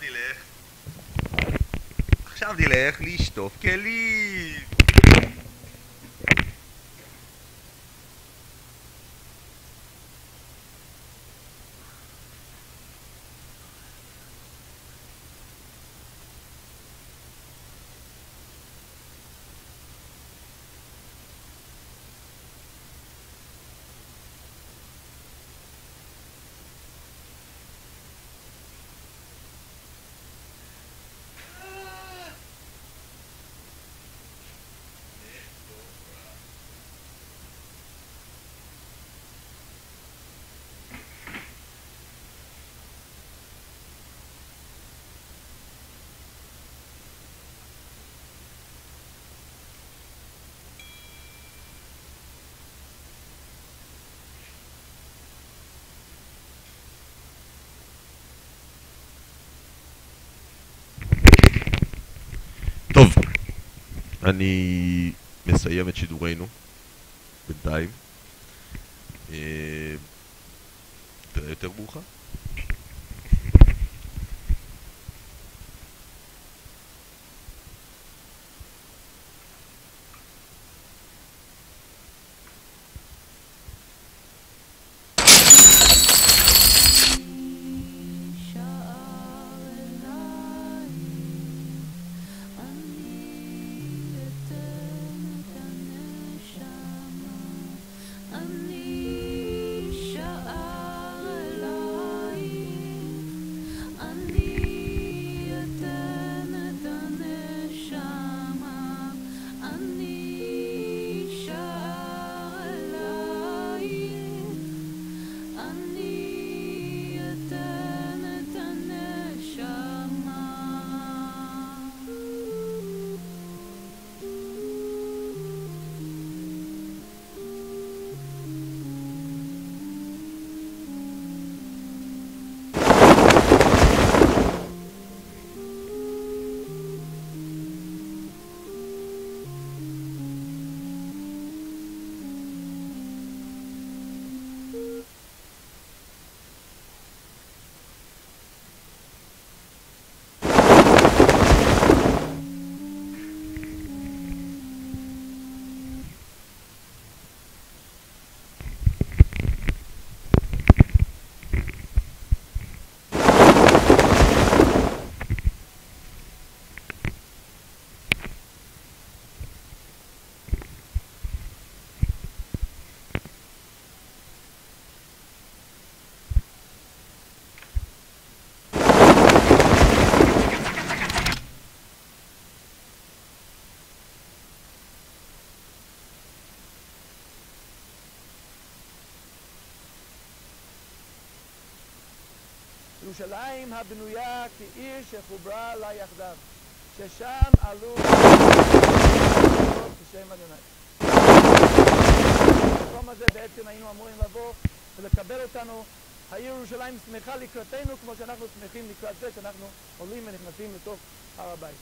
H: תלך. עכשיו תלך לשטוף כלים. טוב, אני מסיים את שידורנו בינתיים. תראה יותר מאוחר.
K: ירושלים הבנויה כעיר שחוברה לה יחדיו, ששם עלו בשם אדוני. במקום הזה בעצם היינו אמורים לבוא ולקבל אותנו. העיר ירושלים שמחה לקראתנו כמו שאנחנו שמחים לקראת זה שאנחנו עולים ונכנסים לתוך הר הבית.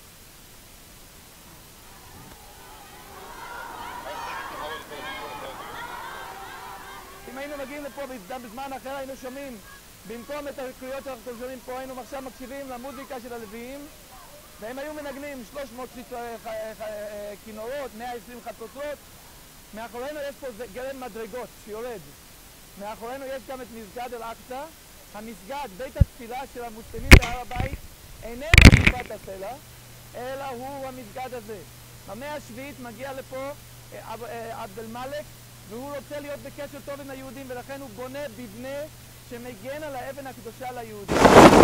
K: אם היינו מגיעים לפה בזמן אחר היינו שומעים במקום את הקריאות שאנחנו שומעים פה היינו עכשיו מקשיבים למוזיקה של הלוויים והם היו מנגנים שלוש מאות כינורות, מאה ועשרים חצוצרות. מאחורינו יש פה גרם מדרגות שיורד. מאחורינו יש גם את מסגד אל-אקצא. המסגד, בית התפילה של המוסלמים בהר הבית, איננו כיפת הסלע, אלא הוא המסגד הזה. במאה השביעית מגיע לפה עבד אל-מלך והוא רוצה להיות בקשר טוב עם היהודים ולכן הוא בונה מבנה שמגן על האבן הקדושה ליהודים.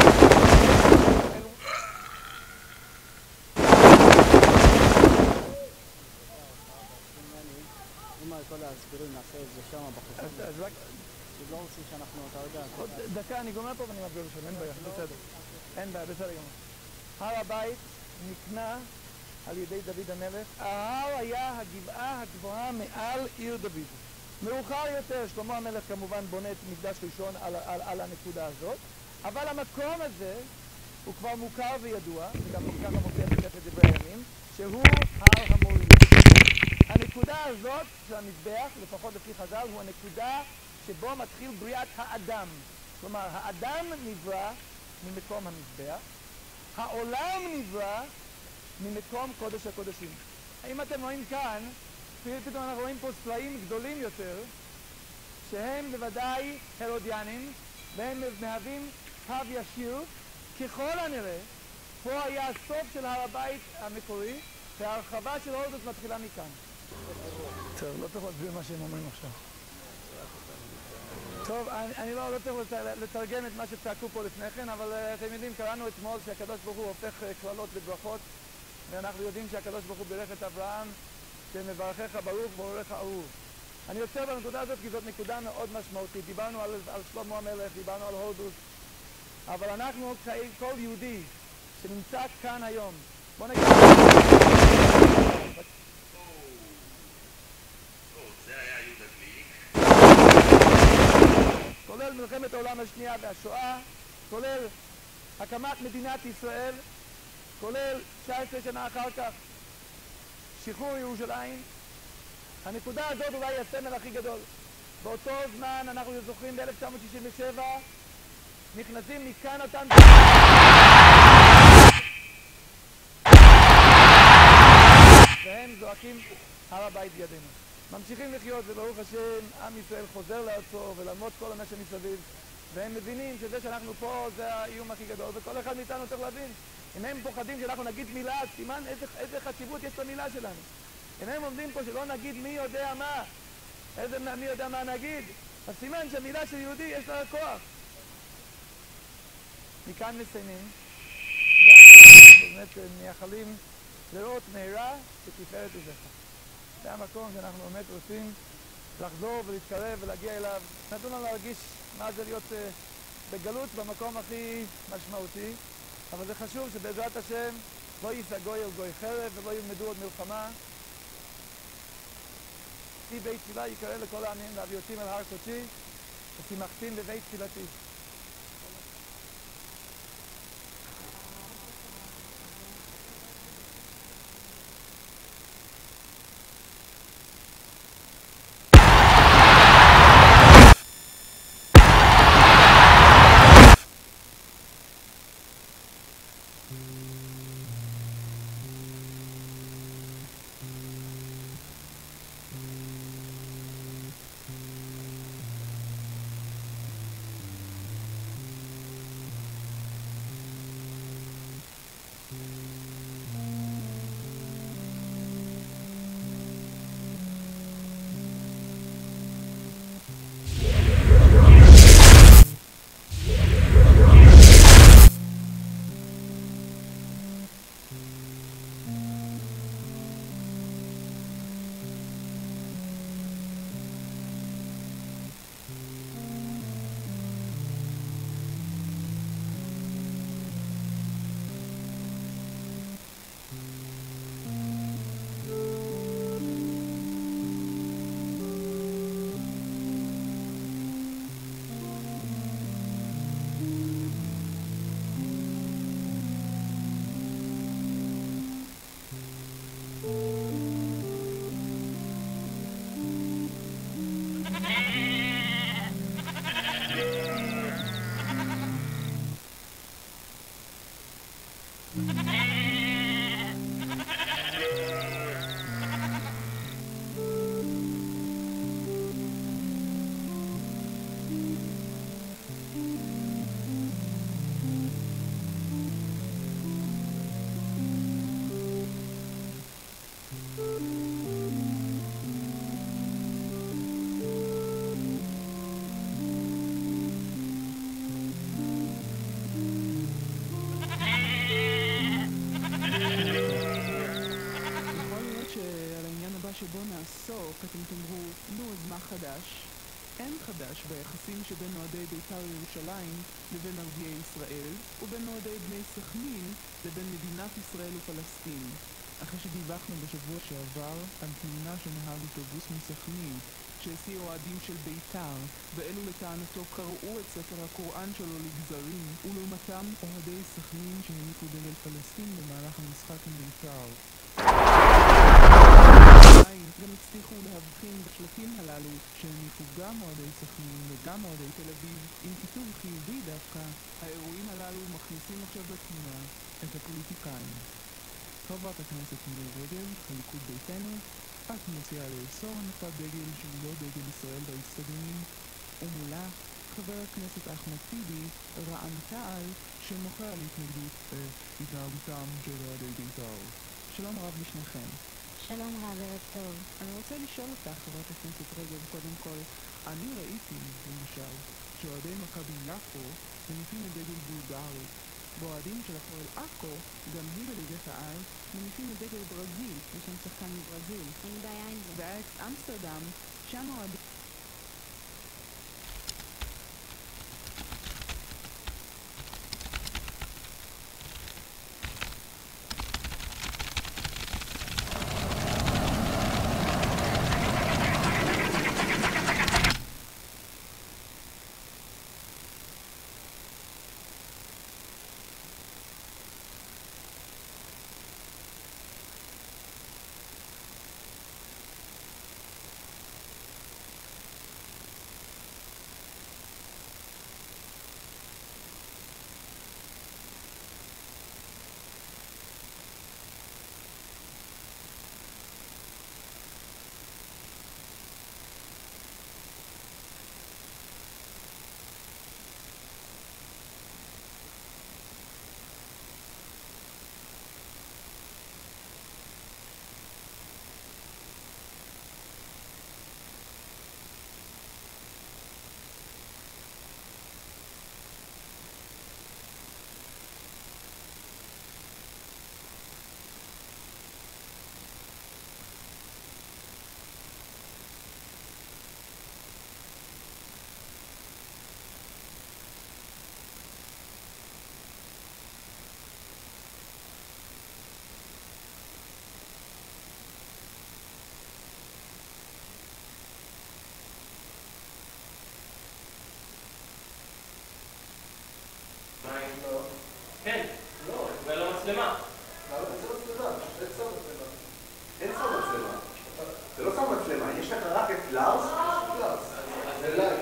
L: אם על כל ההסברים נעשה את זה שם בחוץ.
K: אז רק...
L: לא רוצים שאנחנו, אתה יודע...
K: עוד דקה, אני גומר פה ואני מעביר לשם, אין בעיה, בסדר. אין בעיה, בסדר גמור. הר הבית נקנה על ידי דוד המלך. ההר היה הגבעה הגבוהה מעל עיר דוד. מאוחר יותר, שלמה המלך כמובן בונה את מקדש ראשון על, על, על הנקודה הזאת, אבל המקום הזה הוא כבר מוכר וידוע, וגם ככה מופיע בספר דברי הימים, שהוא הר המורים. הנקודה הזאת של המזבח, לפחות לפי חז"ל, הוא הנקודה שבו מתחיל בריאת האדם. כלומר, האדם נברא ממקום המזבח, העולם נברא ממקום קודש הקודשים. אם אתם רואים כאן, פתאום אנחנו רואים פה סלעים גדולים יותר, שהם בוודאי הרודיאנים, והם מהווים קו ישיר. ככל הנראה, פה היה הסוף של הר הבית המקורי, וההרחבה של הורדוס מתחילה מכאן. טוב, לא צריך להסביר מה שהם אומרים עכשיו. טוב, אני, אני לא, לא צריך לתרגם את מה שצעקו פה לפני כן, אבל uh, אתם יודעים, קראנו אתמול שהקדוש ברוך הוא הופך uh, קללות לברכות, ואנחנו יודעים שהקדוש ברוך הוא בירך את אברהם, שמברכך ברוך ובוררך אהוב. אני יוצא בנקודה הזאת כי זאת נקודה מאוד משמעותית. דיברנו על, על שלמה המלך, דיברנו על הורדוס, אבל אנחנו, כל יהודי שנמצא כאן היום, בוא נגיד... כולל מלחמת העולם השנייה והשואה, כולל הקמת מדינת ישראל, כולל תשע עשרה שנה אחר כך שחרור ירושלים. הנקודה הזאת אולי היא הסמל הכי גדול. באותו זמן אנחנו זוכרים ב-אלף תשע מאות שישים ושבע נכנסים מכאן אותם והם זועקים הר הבית בידינו. ממשיכים לחיות, וברוך השם, עם ישראל חוזר לארצו ולמרות כל מה שמסביב, והם מבינים שזה שאנחנו פה זה האיום הכי גדול, וכל אחד מאיתנו צריך להבין. אם הם פוחדים שאנחנו נגיד מילה, סימן איזה, איזה חשיבות יש למילה שלנו. אם הם עומדים פה שלא נגיד מי יודע מה, איזה מי יודע מה נגיד, אז סימן שהמילה של יהודי יש לה כוח. מכאן מסיימים, באמת מייחלים לראות מהרה שתפארת עוזך. זה המקום שאנחנו באמת רוצים לחזור ולהתקרב ולהגיע אליו. נתנו לנו להרגיש מה זה להיות uh, בגלות במקום הכי משמעותי, אבל זה חשוב שבעזרת השם לא יישא גוי אל גוי חרב ולא ילמדו עוד מלחמה. כי בית תפילה יקרא לכל העמים להביא אותים אל הר קודשי ושימחתים בבית תפילתי.
A: שבו נעסוק, אתם תאמרו, נו, אז מה חדש? אין חדש ביחסים שבין אוהדי בית"ר ירושלים לבין ערביי ישראל, ובין אוהדי בני סכנין לבין מדינת ישראל ופלסטין. אחרי שדיווחנו בשבוע שעבר על תמונה שנהג אוטובוס מסכנין שהסיע אוהדים של בית"ר, ואלו לטענתו קראו את ספר הקוראן שלו לגזרים, ולעומתם אוהדי סכנין שהניפו דגל פלסטין במהלך המשחק עם בית"ר. גם הצליחו להבחין בשלטים הללו שהניפו גם אוהדי סכנין וגם אוהדי תל אביב עם כיתוב חיובי דווקא. האירועים הללו מכניסים עכשיו לתמונה את
E: אצלנו, את מציעה לאסור הנפת דגל שהוא לא דגל ישראל באצטדיונים, ומולה חבר הכנסת אחמד טיבי, רע"מ תע"ל, שמוחה על התנגדות אה, התנהגותם של אוהדי בית"ר. שלום רב לשניכם.
M: שלום רב, ערב טוב.
A: אני רוצה לשאול אותך, חברת הכנסת רגב, קודם כל, אני ראיתי, למשל, שאוהדי מכבי יפו מניפים את דגל בולגרי, ואוהדים של הפועל עכו, גם היא בליגת העל, מניפים את דגל ברזיל, יש שם שחקן מברזיל.
M: אין בעיה עם זה.
A: ואקס אמסטרדם, שם האוהדים...
G: כן, לא, זה לא מצלמה.
N: למה אין צו מצלמה? אין צו מצלמה. אין צו מצלמה. זה לא צו מצלמה, יש לך רק את לאוס? אז זה לייב.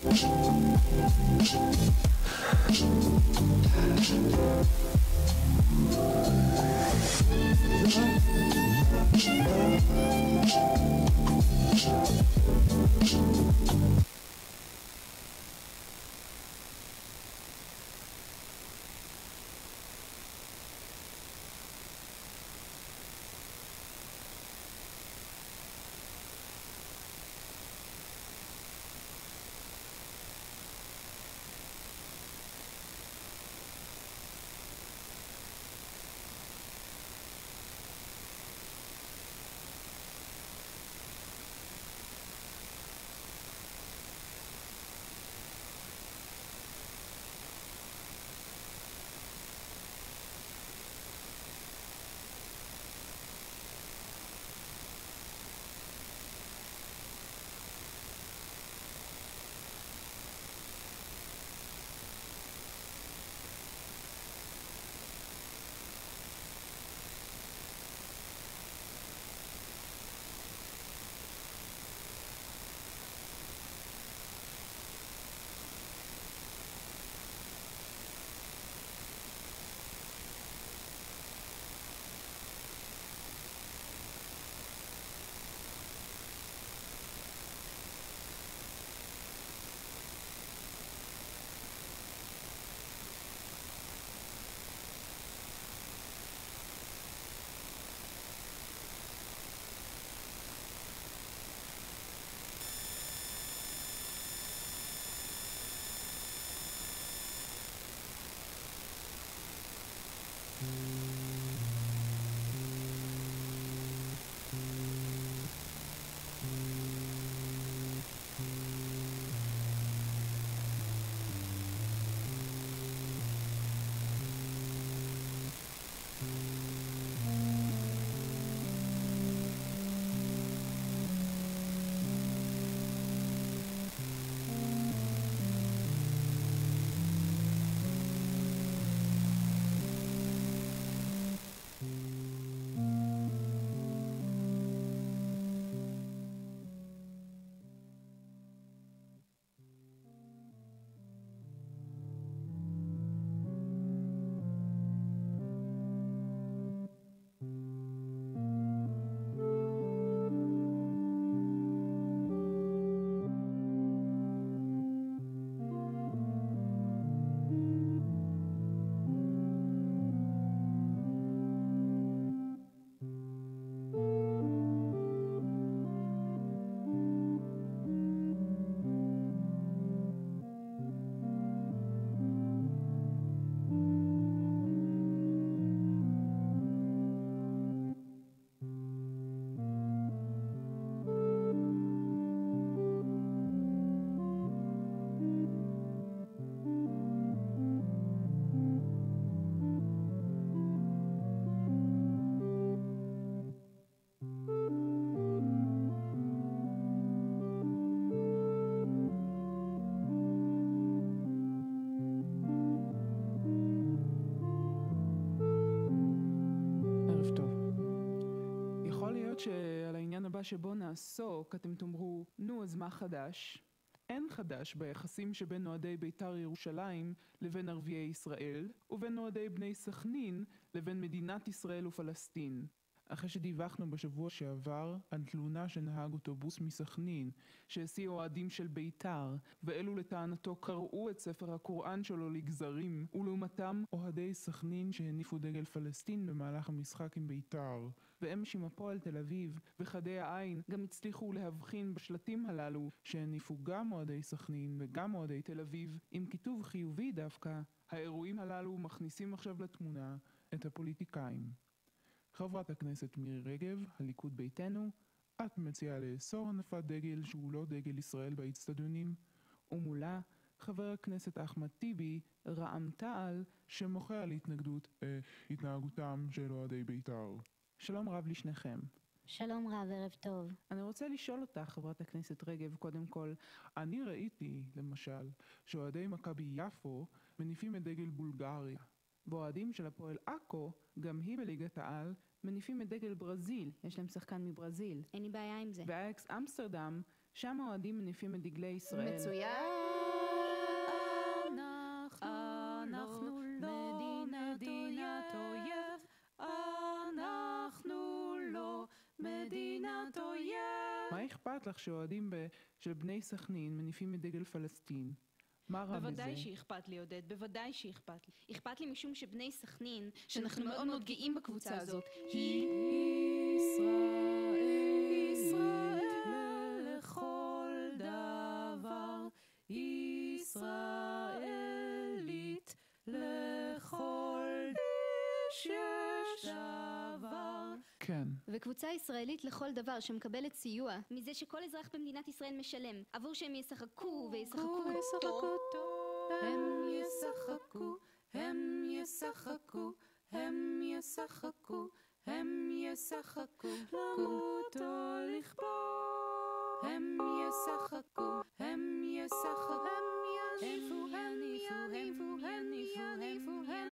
A: שעל העניין הבא שבו נעסוק, אתם תאמרו, נו, אז מה חדש? אין חדש ביחסים שבין אוהדי בית"ר ירושלים לבין ערביי ישראל, ובין אוהדי בני סכנין לבין מדינת ישראל ופלסטין. אחרי שדיווחנו בשבוע שעבר על תלונה שנהג אוטובוס מסכנין שהסיע אוהדים של בית"ר, ואלו לטענתו קראו את ספר הקוראן שלו לגזרים, ולעומתם אוהדי סכנין שהניפו דגל פלסטין במהלך המשחק עם בית"ר. ואמש עם הפועל תל אביב וחדי העין גם הצליחו להבחין בשלטים הללו שהניפו גם אוהדי סכנין וגם אוהדי תל אביב עם כיתוב חיובי דווקא. האירועים הללו מכניסים עכשיו לתמונה את הפוליטיקאים. חברת הכנסת מירי רגב, הליכוד ביתנו, את מציעה לאסור הנפת דגל שהוא לא דגל ישראל באצטדיונים, ומולה חבר הכנסת אחמד טיבי, רע"מ תע"ל, שמוחה על התנגדות אה, התנהגותם של אוהדי בית"ר. שלום רב לשניכם.
M: שלום רב, ערב טוב.
A: אני רוצה לשאול אותך, חברת הכנסת רגב, קודם כל, אני ראיתי, למשל, שאוהדי מכבי יפו מניפים את דגל בולגריה, ואוהדים של הפועל עכו, גם היא בליגת העל, מניפים את דגל ברזיל, יש להם שחקן מברזיל.
M: אין לי בעיה עם זה.
A: ואייקס אמסטרדם שם האוהדים מניפים את דגלי ישראל.
I: מצוין. אנחנו לא מדינת אויב, אנחנו לא מדינת אויב.
A: מה אכפת לך שאוהדים ב- של בני סכנין מניפים את דגל פלסטין? מה רע בזה?
I: בוודאי שאכפת לי, עודד, בוודאי שאכפת לי.
B: אכפת לי משום שבני סכנין, שאנחנו מאוד מאוד גאים בקבוצה הזאת, היא
I: ישראל, ישראל לכל דבר, ישראלית לכל שיש דבר.
A: כן.
B: וקבוצה ישראלית לכל דבר שמקבלת סיוע מזה שכל אזרח במדינת ישראל משלם עבור שהם ישחקו וישחקו
I: טוב. הם ישחקו, הם ישחקו, הם ישחקו, הם ישחקו, למות או לכבוש. הם ישחקו, הם ישחקו, הם יניפו, הם יניפו, הם יניפו, הם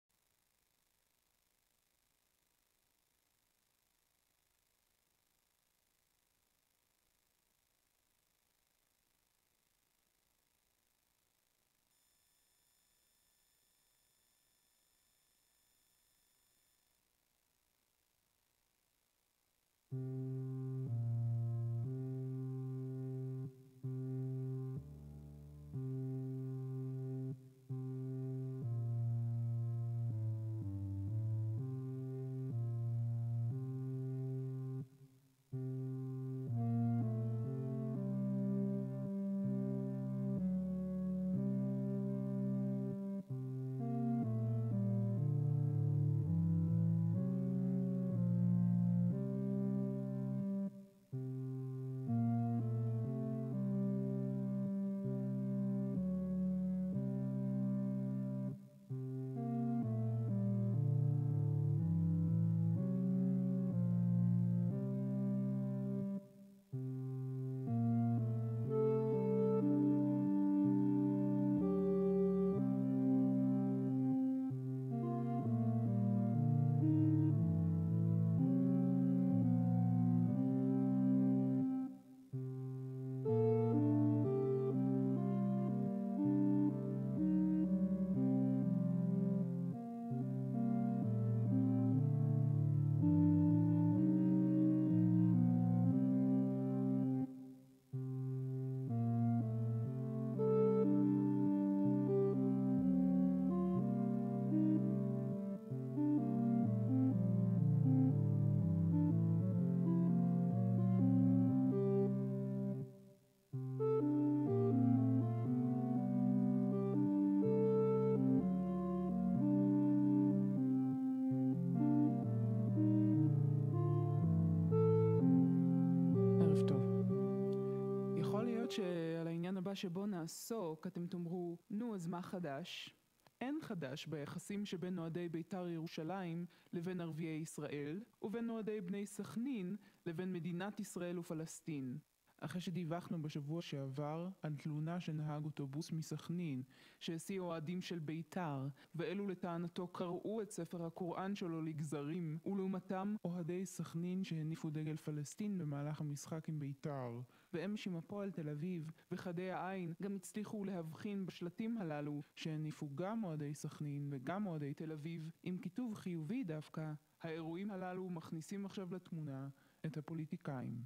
A: שעל העניין הבא שבו נעסוק אתם תאמרו, נו אז מה חדש? אין חדש ביחסים שבין אוהדי בית"ר ירושלים לבין ערביי ישראל, ובין אוהדי בני סכנין לבין מדינת ישראל ופלסטין. אחרי שדיווחנו בשבוע שעבר על תלונה של נהג אוטובוס מסכנין שהסיע אוהדים של בית"ר, ואלו לטענתו קראו את ספר הקוראן שלו לגזרים, ולעומתם אוהדי סכנין שהניפו דגל פלסטין במהלך המשחק עם בית"ר. ואמש עם הפועל תל אביב וחדי העין גם הצליחו להבחין בשלטים הללו שהניפו גם אוהדי סכנין וגם אוהדי תל אביב עם כיתוב חיובי דווקא. האירועים הללו מכניסים עכשיו לתמונה את הפוליטיקאים.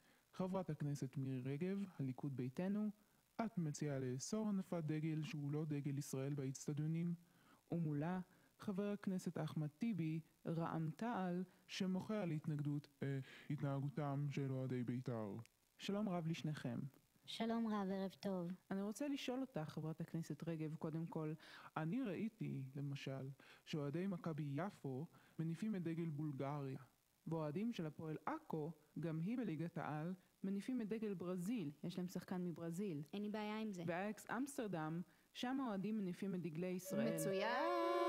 A: חברת הכנסת מירי רגב, הליכוד ביתנו, את מציעה לאסור הנפת דגל שהוא לא דגל ישראל באצטדיונים, ומולה חבר הכנסת אחמד טיבי, רע"מ תע"ל, שמוחה על התנגדות אה, התנהגותם של אוהדי בית"ר. שלום רב לשניכם.
M: שלום רב, ערב טוב.
A: אני רוצה לשאול אותך, חברת הכנסת רגב, קודם כל, אני ראיתי, למשל, שאוהדי מכבי יפו מניפים את דגל בולגריה. ואוהדים של הפועל עכו, גם היא בליגת העל, מניפים את דגל ברזיל. יש להם שחקן מברזיל.
B: אין לי בעיה עם זה.
A: באייקס אמסטרדם, שם האוהדים מניפים את דגלי ישראל.
I: מצוין.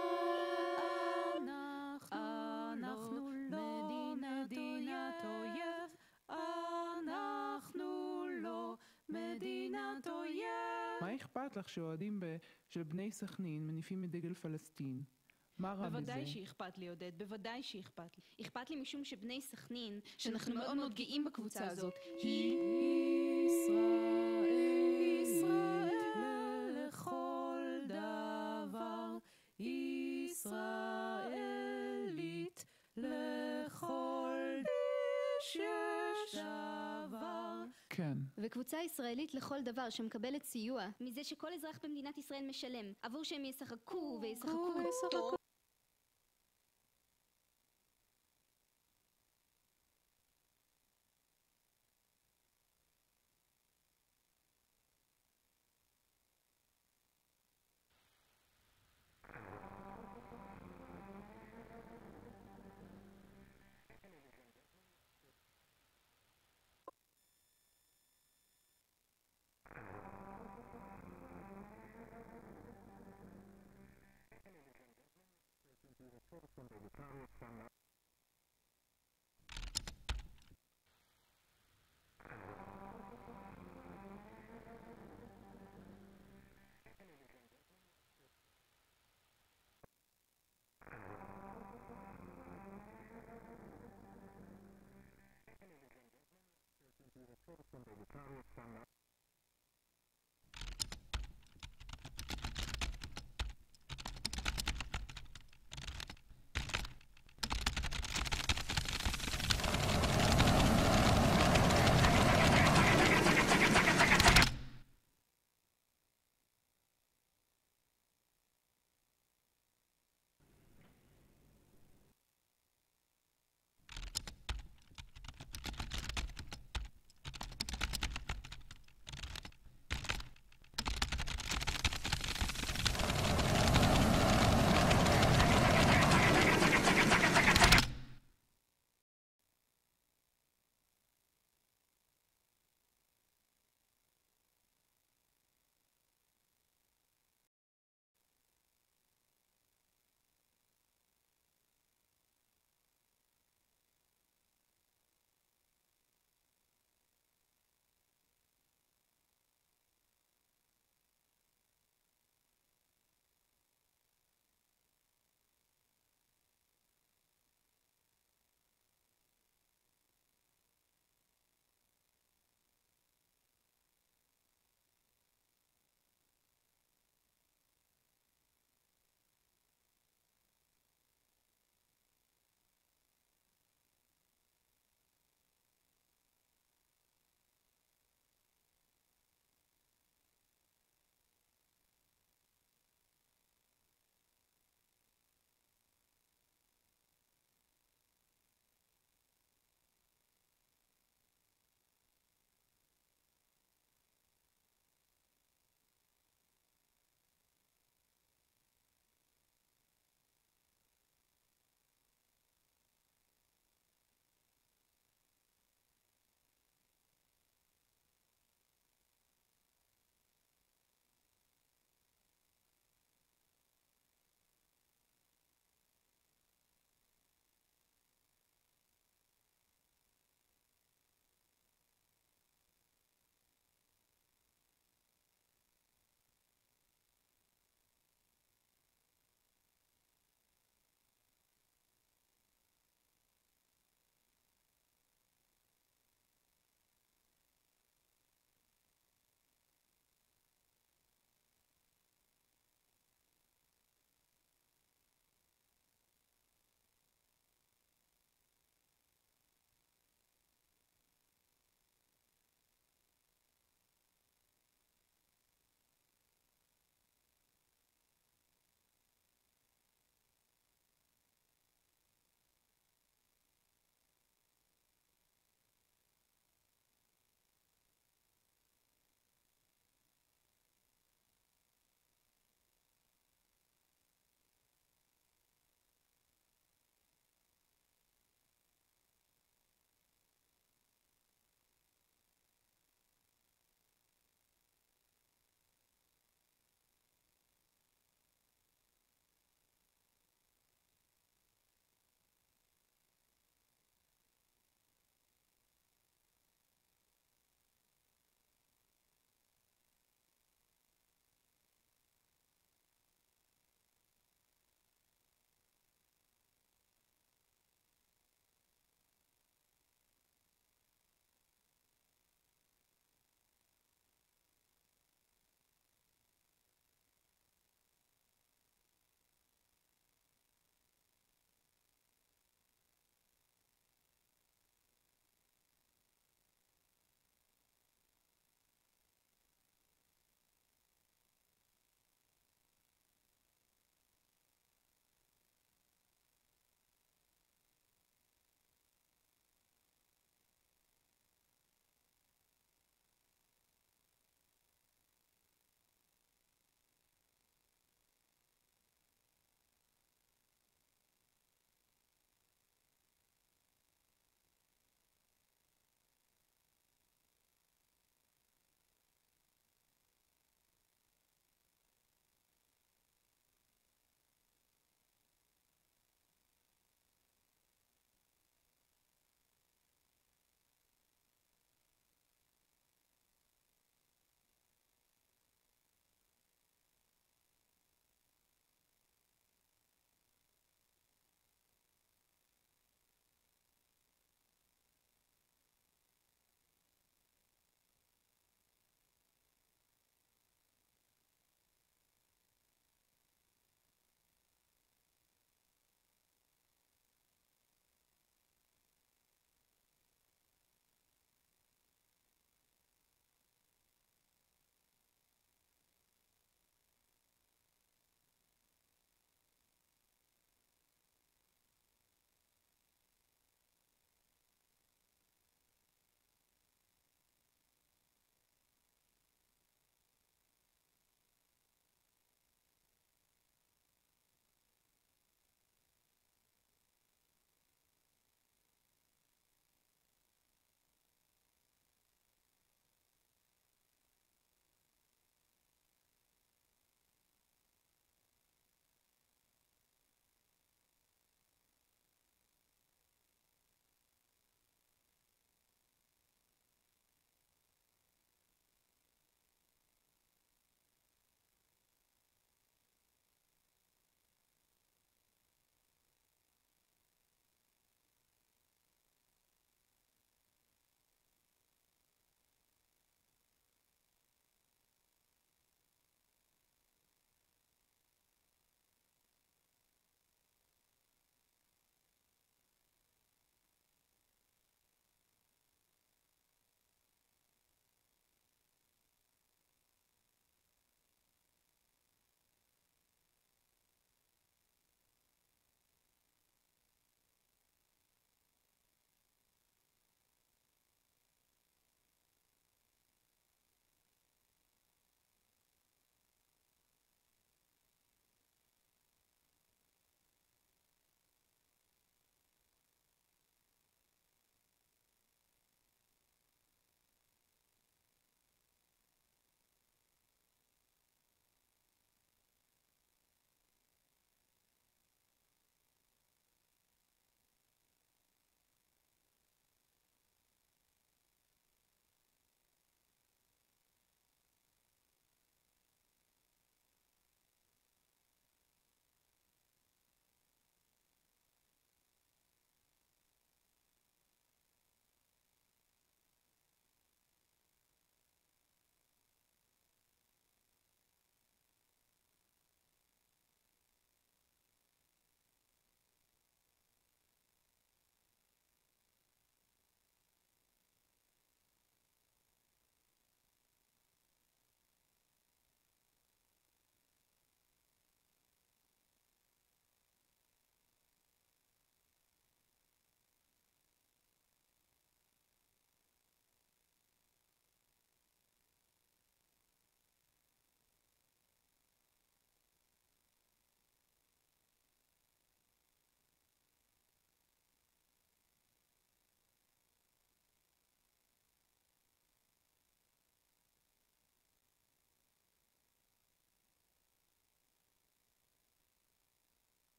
I: אנחנו לא מדינת אויב, אנחנו לא מדינת אויב.
A: מה אכפת לך שאוהדים ב- של בני סכנין מניפים את דגל פלסטין? מה רע בזה?
I: בוודאי שאכפת לי, עודד, בוודאי שאכפת לי.
B: אכפת לי משום שבני סכנין, שאנחנו מאוד מאוד גאים בקבוצה הזאת, היא
I: ישראל לשעבר.
E: כן.
B: וקבוצה ישראלית לכל דבר שמקבלת סיוע מזה שכל אזרח במדינת ישראל משלם עבור שהם ישחקו וישחקו
I: וישחקו.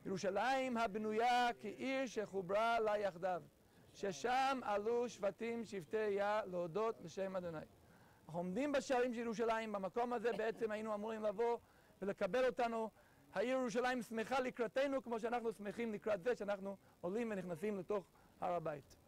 K: ירושלים הבנויה כעיר שחוברה לה יחדיו, ששם עלו שבטים שבטי יה להודות לשם אדוני. אנחנו עומדים בשערים של ירושלים, במקום הזה בעצם היינו אמורים לבוא ולקבל אותנו. העיר ירושלים שמחה לקראתנו כמו שאנחנו שמחים לקראת זה שאנחנו עולים ונכנסים לתוך הר הבית.